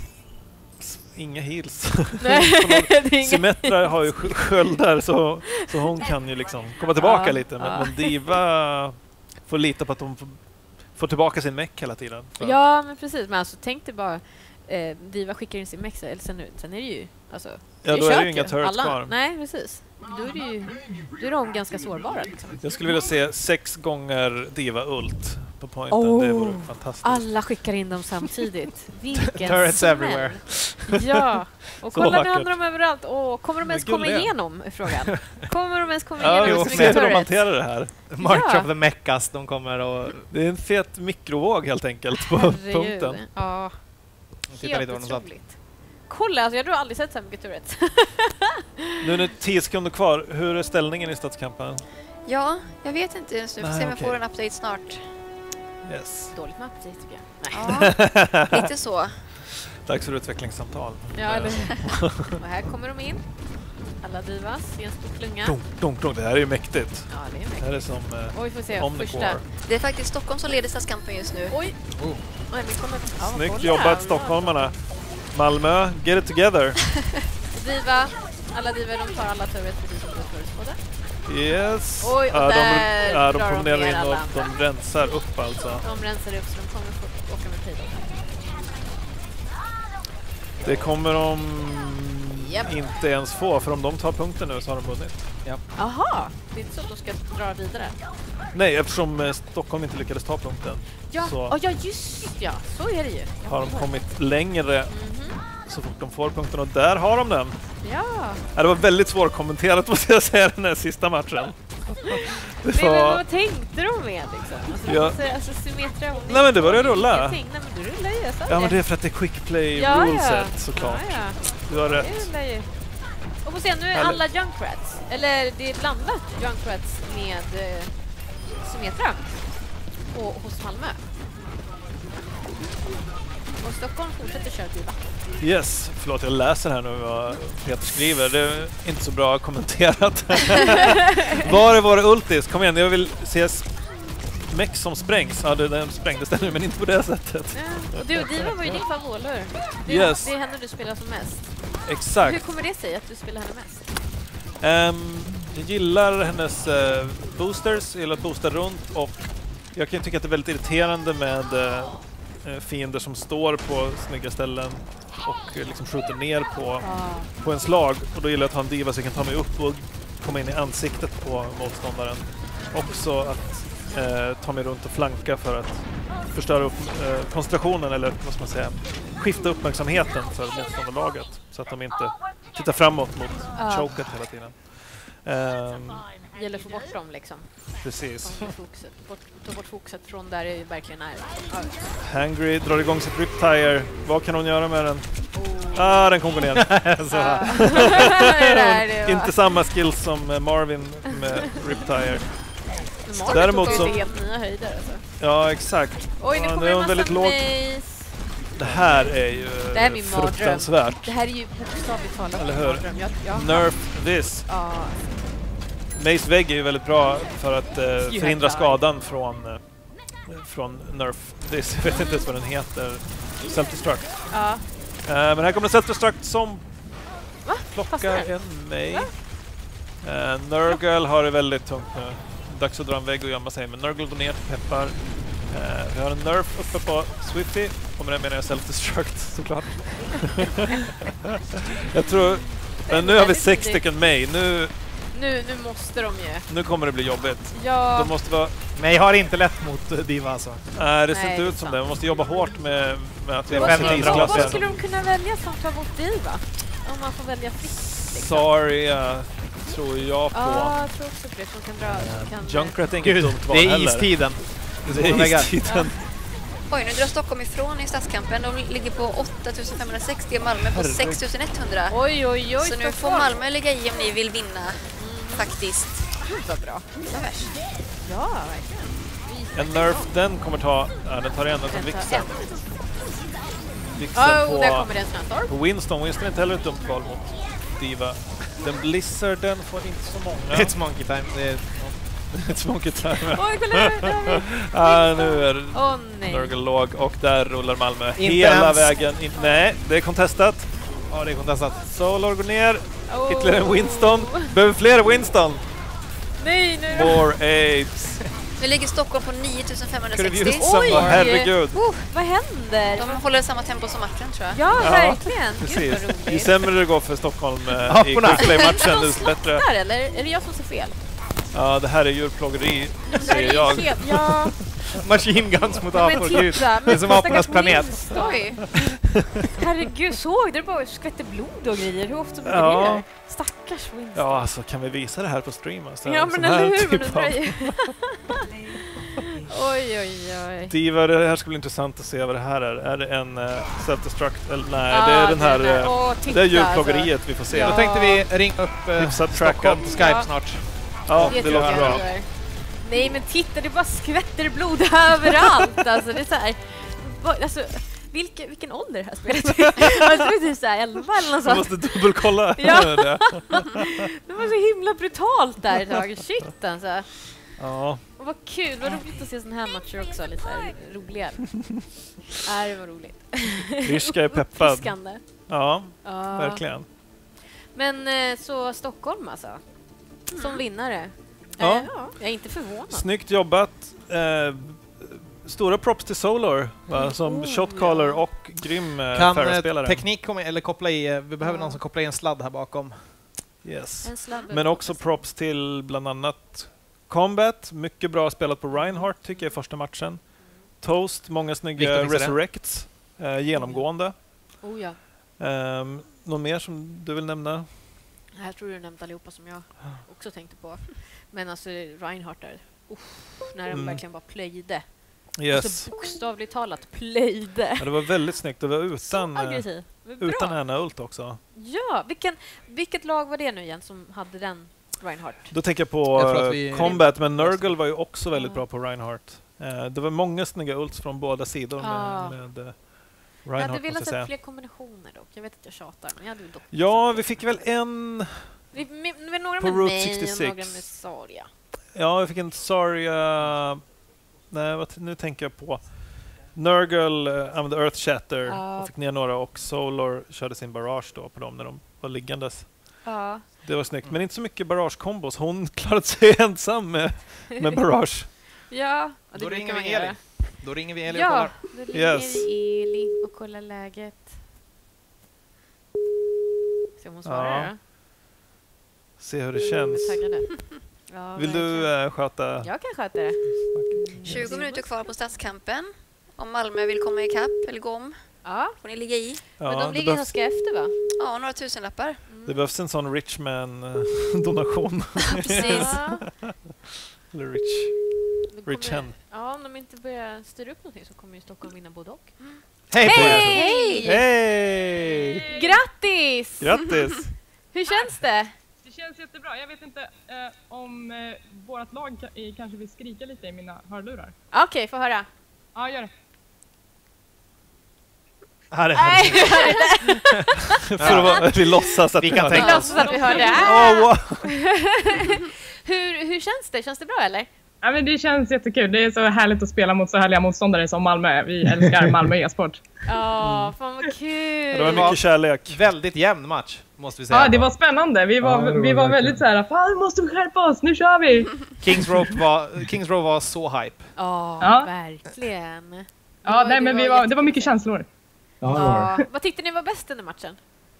inga heals. Nej, det är inga Symmetra har ju sköldar så hon kan ju liksom komma tillbaka Ja, lite. ja. Men Diva får lita på att de får tillbaka sin meck hela tiden. För- Ja, men precis. Men alltså tänk dig bara Diva skickar in sin mexa eller sen är det ju alltså Ja, då är det kört ju inga turrets kvar. Nej, precis. Då är de ganska sårbara liksom. Jag skulle vilja se 6 gånger Diva-ult på pointen. Oh. Det vore fantastiskt. Alla skickar in dem samtidigt. Vilken Turrets smäll. everywhere. Ja, och Så kolla nu vackert. hamnar de överallt. Kommer de ens Men komma gulliga. igenom är frågan. Kommer de ens komma Ja, igenom vi så får mycket se hur de turrets? hanterar det här. March Ja. of the Mechas, de kommer och Det är en fet mikrovåg helt enkelt på Herregud. punkten. Ja, titta lite helt vad de satt. otroligt. Kolla, alltså, jag har aldrig sett så här mycket turrets. Nu är det 10 sekunder kvar. Hur är ställningen i stadskampen? Ja, jag vet inte ens nu. Får Nej, se om jag okej. får en update snart. Yes. Dåligt med aptit tycker jag. Nej. Ja, lite så. Dags för utvecklingssamtal. Ja, eller hur? Och här kommer de in. Alla divas i en stor klunga. Dunk, dunk, dunk. Det här är ju mäktigt. Ja, det är Det mycket. här är som Oj, får se. Omnicore. Första. Det är faktiskt Stockholm som leder stadskampen just nu. Oj. Oh. Oj, vi kommer... Ja, Snyggt kolla. jobbat stockholmarna. Malmö, get it together. Diva. Alla divor, de tar alla turrets precis som du förutspådde. Yes. Oj, och ja, där de drar de promenerar ner in alla och andra. de rensar upp alltså. De rensar upp så de kommer få åka med payload. Det kommer de Japp. inte ens få, för om de tar punkten nu så har de vunnit. Jaha, det är inte så att de ska dra vidare. Nej, eftersom Stockholm inte lyckades ta punkten Ja, så ja just ja, så är det ju. Jag har de kommer ihåg. kommit längre Mhm. så fort de får punkten, och där har de den. Ja, Ja, det var väldigt svårkommenterat måste jag säga, den här sista matchen. Det men var... vad tänkte de med liksom? Alltså, Ja. alltså Symmetra och Nej, men det började rulla. ingenting. Nej men du rullar ju, jag sa Ja, men det är för att det är quick play Ja, ruleset ja. såklart. Ja, ja. Du har Det rätt. rullar ju. Och får se, nu är Härligt. alla Junkrats. Eller det är blandat Junkrats med Symmetra. Och hos Malmö. Och Stockholm fortsätter köra Diva. Yes, förlåt jag läser här nu vad Peter skriver. Det är inte så bra kommenterat. Var är våra ultis? Kom igen, jag vill se mex som sprängs. Ja, den sprängdes den nu, men inte på det sättet. Ja. Och Diva var ju din favorit, eller hur? Yes. Det är henne du spelar som mest. Hur Exakt. kommer det sig att du spelar henne mest? Jag gillar hennes boosters, jag gillar att boosta runt, och jag kan tycka att det är väldigt irriterande med fiender som står på snygga ställen och liksom skjuter ner på en slag, och då gillar jag att ha en diva så jag kan ta mig upp och komma in i ansiktet på motståndaren. Också att ta mig runt och flanka för att förstöra upp koncentrationen, eller vad ska man säga, skifta uppmärksamheten för motståndarlaget så att de inte tittar framåt mot choket hela tiden. Det gäller att få bort dem liksom. Precis. Ta bort fokuset från där det verkligen är. Hangry drar igång sitt Riptire. Vad kan hon göra med den? Den kommer gå ner. Det där, det var- Inte samma skills som Marvin med Riptire. Däremot så... helt nya höjder alltså. Ja, exakt. Oj, nu kommer det är en massa väldigt låg. Det här är ju är min fruktansvärt. Det här är ju bokstavligt talat. Eller hur? Nerf this. Ja. Mace vägg är ju väldigt bra för att förhindra skadan från Nerf this. Jag vet inte ens vad den heter. Self-destruct. Ja. Men här kommer en Self-destruct som plockar en mig. Nurgle har det väldigt tungt nu. Dags att dra en vägg och gömma sig. Men Nurgle går ner till peppar. Vi har en Nerf uppe på Swifty. Kommer den menar jag Self-destruct såklart. Jag tror... Men nu har vi 6 stycken mig. Nu måste de ju. Nu kommer det bli jobbigt. Ja. De måste vara... Nej, har inte lätt mot Diva alltså. Nej, det ser inte ut som det. Man måste jobba hårt med att vi har 500. Vad skulle de kunna välja som tar bort Diva? Om man får välja fritt. Liksom. Sorry, tror jag på. Ja, jag tror också på det. Som kan dra... Junkrat är inget dumt val heller. Det är istiden. Det är istiden. Oj, nu drar Stockholm ifrån i stadskampen. De ligger på 8560 och Malmö på 6100. Oj. Så nu får Malmö ligga i om ni vill vinna. Faktiskt. Vad bra. Så värst. Ja, verkligen. En Nerf, den kommer ta... Ja, den tar igen den som Vixen. Där kommer den snart. På Winston. Winston är inte heller ett dumt val mot Diva. Den Blizzarden får inte så många. It's monkey time. Det är It's monkey time. Oj, kolla nu är Nurgle låg och där rullar Malmö inte hela ens. vägen. Nej, det är contestat. Ja, det är kontestat. Solar går ner. Ytterligare en Winston. Behöver fler Winston. Nej, nu. More apes. Nu ligger Stockholm på 9560. Oj! Herregud. Vad händer? De håller samma tempo som matchen, tror jag. Ja, verkligen. Precis. Ju sämre det går för Stockholm i quickplay-matchen, desto bättre. Eller är det jag som ser fel? Ja, det här är djurplågeri, säger jag. Ja. Machine guns mot apor. Det är som apornas planet. Oj. Herregud, såg du bara skvätter blod och grejer? Hur ofta blir det? Stackars Winston. Ja, alltså kan vi visa det här på stream? Alltså, ja, men eller hur? Oj. Diva, det här ska bli intressant att se vad det här är. Är det en self-destruct? Eller nej, det är den här... det är djurplågeriet alltså. Vi får se. Ja. Då tänkte vi ringa upp Stockholm på Skype snart. Ja, det låter bra. Nej, men titta, det bara skvätter blod överallt. Alltså, det är så här... Alltså, vilken ålder det här spelet? Alltså, det är typ så här 11 eller något sånt. Du måste dubbelkolla. Ja. Det var så himla brutalt där ett tag. Shit, alltså. Ja. Och vad kul, vad roligt att se såna här matcher också. Lite så här roliga. Det var roligt. Rishka är peppad. Uppfriskande. Ja, verkligen. Men så Stockholm alltså. Som vinnare. Ja. Jag är inte förvånad. Snyggt jobbat. Stora props till Solar som shotcaller och grym Farah-spelare. Kan teknik komma eller koppla i? Vi behöver någon som kopplar i en sladd här bakom. Yes. Men också props till bland annat Combat. Mycket bra spelat på Reinhardt tycker jag i första matchen. Toast, många snygga Resurrects. Genomgående. Någon mer som du vill nämna? Jag tror du nämnde allihopa som jag också tänkte på. Men alltså Reinhardt där. När den verkligen bara plöjde. Yes. Alltså bokstavligt talat plöjde. Ja, det var väldigt snyggt. Det var utan henne ult också. Ja, vilket lag var det nu igen som hade den Reinhardt? Då tänker jag på Combat, men Nurgle var ju också väldigt bra på Reinhardt. Det var många snygga ults från båda sidor med Reinhardt. Jag hade velat se fler kombinationer dock. Jag vet att jag tjatar, men jag hade dock... Ja, vi fick väl en... några på med Route mig 66. och några med Zarya. Ja, vi fick en Zarya... Nej, nu tänker jag på... Nurgle använde Earth Shatter och fick ner några, och Solar körde sin barrage då på dem när de var liggandes. Det var snyggt, men inte så mycket barrage-kombos. Hon klarade sig ensam med barrage. Ja, det då ringer vi Eli. Då ringer vi Eli och kollar. Då ringer vi Eli och kollar läget. Se om hon svarar då. Se hur det känns. Vill du sköta? Jag kan sköta det. 20 minuter kvar på stadskampen. Om Malmö vill komma ikapp eller gå om, får ni ligga i. Men de ligger ganska efter, va? Ja, några tusenlappar. Det behövs en sån Richman-donation. Precis. Eller Rich hen. Ja, om de inte börjar styra upp någonting så kommer ju Stockholm vinna både och. Hej! Grattis! Grattis! Hur känns det? Det känns jättebra. Jag vet inte om vårt lag kanske vill skrika lite i mina hörlurar. Okej, få höra. Ja, gör det. Nej, För att vi låtsas att vi kan vi tänka låtsas att vi hör det. wow. Hur känns det? Känns det bra eller? Ja, men det känns jättekul. Det är så härligt att spela mot så härliga motståndare som Malmö. Vi älskar Malmö e-sport. Ja, fan vad kul. Det var mycket kärlek. Väldigt jämn match, måste vi säga. Ja, det var spännande. Vi var väldigt så här, fan, nu måste vi skärpa oss, nu kör vi! Kings Row var så hype. Ja, verkligen. Ja, nej, men det var mycket känslor. Ja. Vad tyckte ni var bäst under matchen?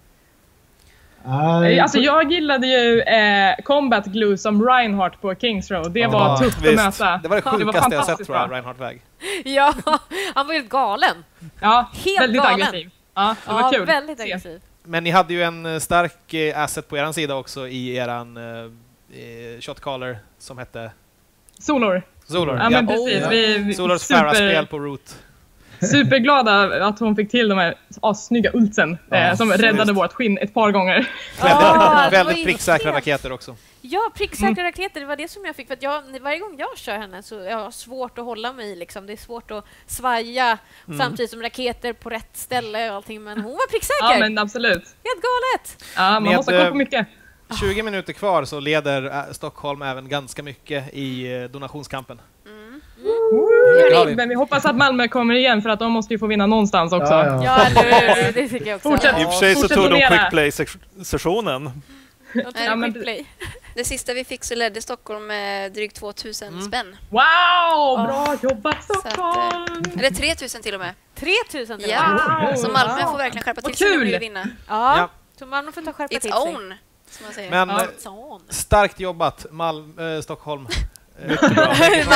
Alltså jag gillade ju Combat Glue som Reinhardt på Kings Row. Det var tufft att möta. Det var det sjukaste jag sett, tror jag, Reinhardt väg. Ja, han var helt galen. Ja, helt väldigt galen. Aggressiv. Ja, det var kul. Väldigt aggressiv. Men ni hade ju en stark asset på eran sida också i eran shotcaller som hette Solor. Ja, men precis. Solors Farah-spel på Root. Superglada att hon fick till de här snygga ultsen som räddade vårt skinn ett par gånger. Väldigt pricksäkra raketer också. Ja, pricksäkra raketer, det var det som jag fick. För att varje gång jag kör henne så jag har svårt att hålla mig. Liksom. Det är svårt att svaja samtidigt som raketer på rätt ställe och allting. Men hon var pricksäker. Ja, men absolut. Helt galet. Ja, man måste ha koll på mycket. 20 minuter kvar så leder Stockholm även ganska mycket i donationskampen. Men vi hoppas att Malmö kommer igen för att de måste ju få vinna någonstans också. Ja, det tycker jag också. I och för sig så tog de quick play-sessionen. Det sista vi fick så ledde Stockholm med drygt 2000 spänn. Wow! Bra jobbat Stockholm! Eller 3000 till och med. 3000 till och med? Ja, så Malmö får verkligen skärpa till sig om de vill vinna. Ja, så Malmö får ta skärpa till sig. It's own, som man säger. Men starkt jobbat, Stockholm. Mycket bra.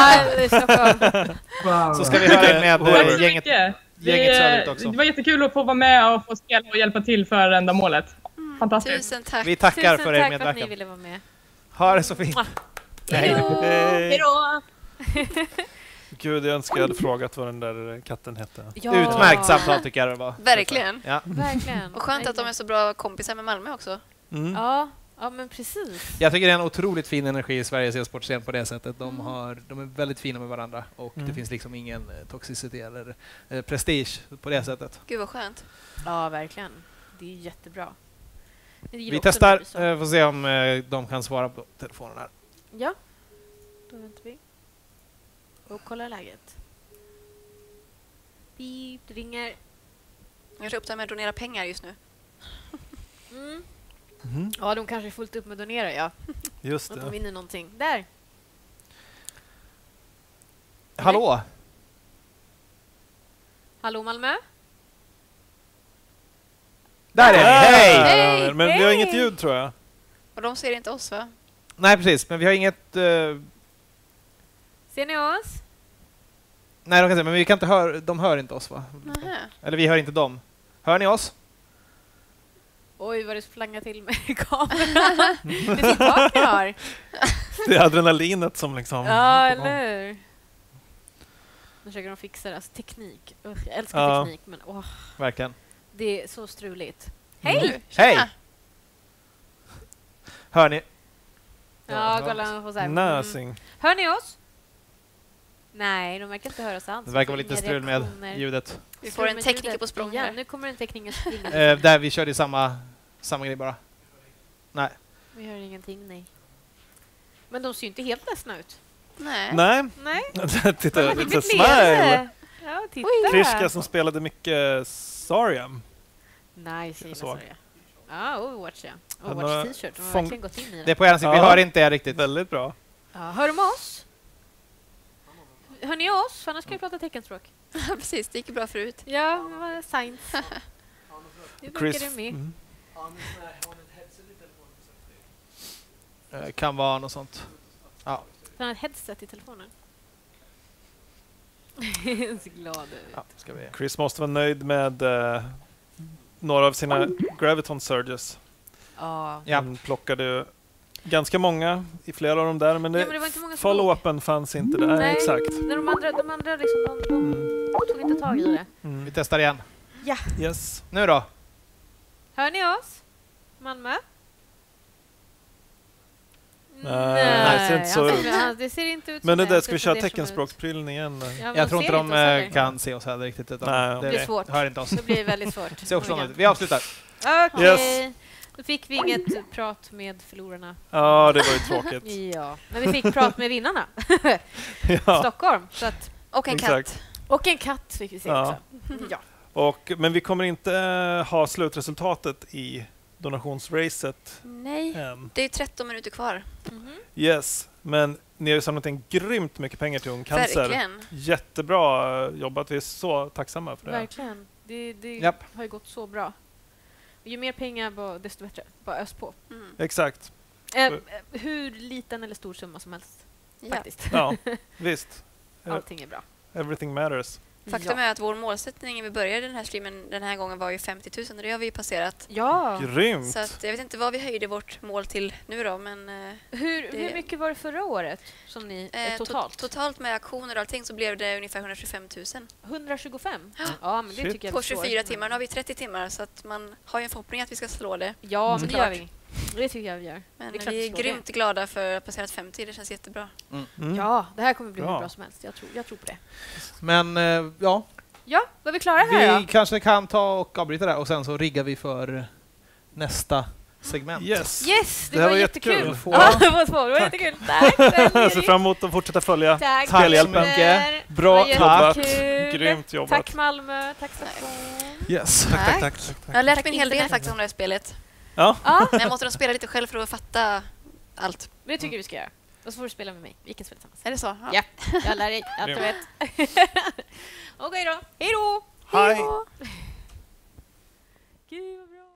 Så ska vi höra med gänget söderut också. Det var jättekul att få vara med och få spela och hjälpa till för ändamålet. Fantastiskt. Tusen tack. Vi tackar för er medverkan. Tusen tack för att ni ville vara med. Ha det så fint. Hej då! Gud, jag önskar jag hade frågat vad den där katten hette. Ja. Utmärkt samtal tycker jag det var. Verkligen. Ja. Verkligen. Och skönt att de är så bra kompisar med Malmö också. Ja, men precis. Jag tycker det är en otroligt fin energi i Sveriges e-sportscen på det sättet. De är väldigt fina med varandra och det finns liksom ingen toxicitet eller prestige på det sättet. Gud vad skönt. Ja, verkligen. Det är jättebra. Vi testar, får se om de kan svara på telefonen här. Ja, då väntar vi. Och kollar läget. Beep, det ringer. Jag är upptagen med att donera pengar just nu. Ja, de kanske är fullt upp med att donera, ja. Just det. De vinner någonting. Där. Hallå? Hallå Malmö? Där är ni, hej! Men vi har inget ljud tror jag. Och de ser inte oss va? Nej precis, men vi har inget... Ser ni oss? Nej, de kan säga, men vi kan inte höra, de hör inte oss va? Eller vi hör inte dem. Hör ni oss? Oj, vad det flangar till med kameran. Det sitter bak ni har. Det är adrenalinet som liksom... Ja, eller hur? Nu försöker de fixa det. Alltså, teknik. Jag älskar teknik, men verkligen. Det är så struligt. Hej! Hej! Hör ni? Ja, kolla på så här. Nothing. Hör ni oss? Nej, de verkar inte höra oss alls. Det verkar vara lite strul med ljudet. Vi får en tekniker på språng här. Nu kommer en tekniker springa. Där vi körde samma grej bara. Nej. Vi hör ingenting, nej. Men de ser ju inte helt ledsna ut. Nej. Titta, lite smile. Ja, titta. Krishka som spelade mycket Zarya. Nice, Zarya. Ja, Overwatch, ja. Overwatch t-shirt. De har verkligen gått in i det. Det är på er sida. Vi hör inte er riktigt. Väldigt bra. Ja, hör de oss? Hör ni oss? För annars ska vi prata teckenspråk. Ja, precis. Det gick bra förut. Ja, det var science. Nu brukar det med. Kan vara något sånt. Ja. Han har ett headset i telefonen. Så glad ut. Ja, ska vi. Chris måste vara nöjd med några av sina Graviton Surges. Han plockade gange många i flera av dem där, men, follow-upen fanns inte där. Nej, exakt. De andra liksom, de tog inte tag i det. Vi testar igen. Ja. Yes. Nu då? Hör ni oss? Malmö? Nej, det ser inte så ut. Det ser inte ut Men det som där, ska vi köra teckenspråksprillen igen? Ja, Jag tror inte de kan se oss heller riktigt. Utan det blir svårt. Hör inte oss. Det blir väldigt svårt. Se också ut. Vi avslutar. Okej. Yes. Då fick vi inget prat med förlorarna. Ja, det var ju tråkigt. Ja, men vi fick prat med vinnarna. Stockholm. Så att, Och en katt. Och en katt fick vi se också. Ja. Men vi kommer inte ha slutresultatet i donationsracet. Nej, det är 13 minuter kvar. Yes, men ni har ju samlat in grymt mycket pengar till Ung Cancer. Verkligen. Jättebra jobbat, vi är så tacksamma för det. Verkligen. Det har ju gått så bra. Ju mer pengar, desto bättre. Bara ös på. Exakt. Hur liten eller stor summa som helst. Faktiskt. Ja, visst. Allting är bra. Everything matters. Faktum är att vår målsättning när vi började den här streamen den här gången var ju 50 000 och det har vi ju passerat. Ja. Grymt. Så att, jag vet inte vad vi höjde vårt mål till nu då, men... Hur mycket var det förra året som ni totalt? Totalt med aktioner och allting så blev det ungefär 125 000. 125? Ja, men det tycker jag på 24 timmar. Nu har vi 30 timmar så att man har ju en förhoppning att vi ska slå det. Ja, men det gör vi. Det tycker jag vi gör. Men vi är grymt glada för att ha passerat 50. Det känns jättebra. Ja, det här kommer bli hur bra som helst. Jag tror på det. Men ja. Ja, var vi klara här Vi kanske kan ta och avbryta där och sen så riggar vi för nästa segment. Yes, det var jättekul. Ja, det var jättekul. Tack. Jag ser fram emot att fortsätta följa Spelhjälpen. Bra jobbat. Kul. Grymt jobbat. Tack Malmö, tack Stockholm. Yes, tack. Jag har lärt mig en hel del faktiskt om det här spelet. Ja. Men jag måste nog spela lite själv för att fatta allt. Det tycker vi ska göra. Och så får du spela med mig. Vi kan spela tillsammans. Är det så? Ja. Jag lär dig allt du vet. Okej då. Hej då! Hej! Gud vad bra.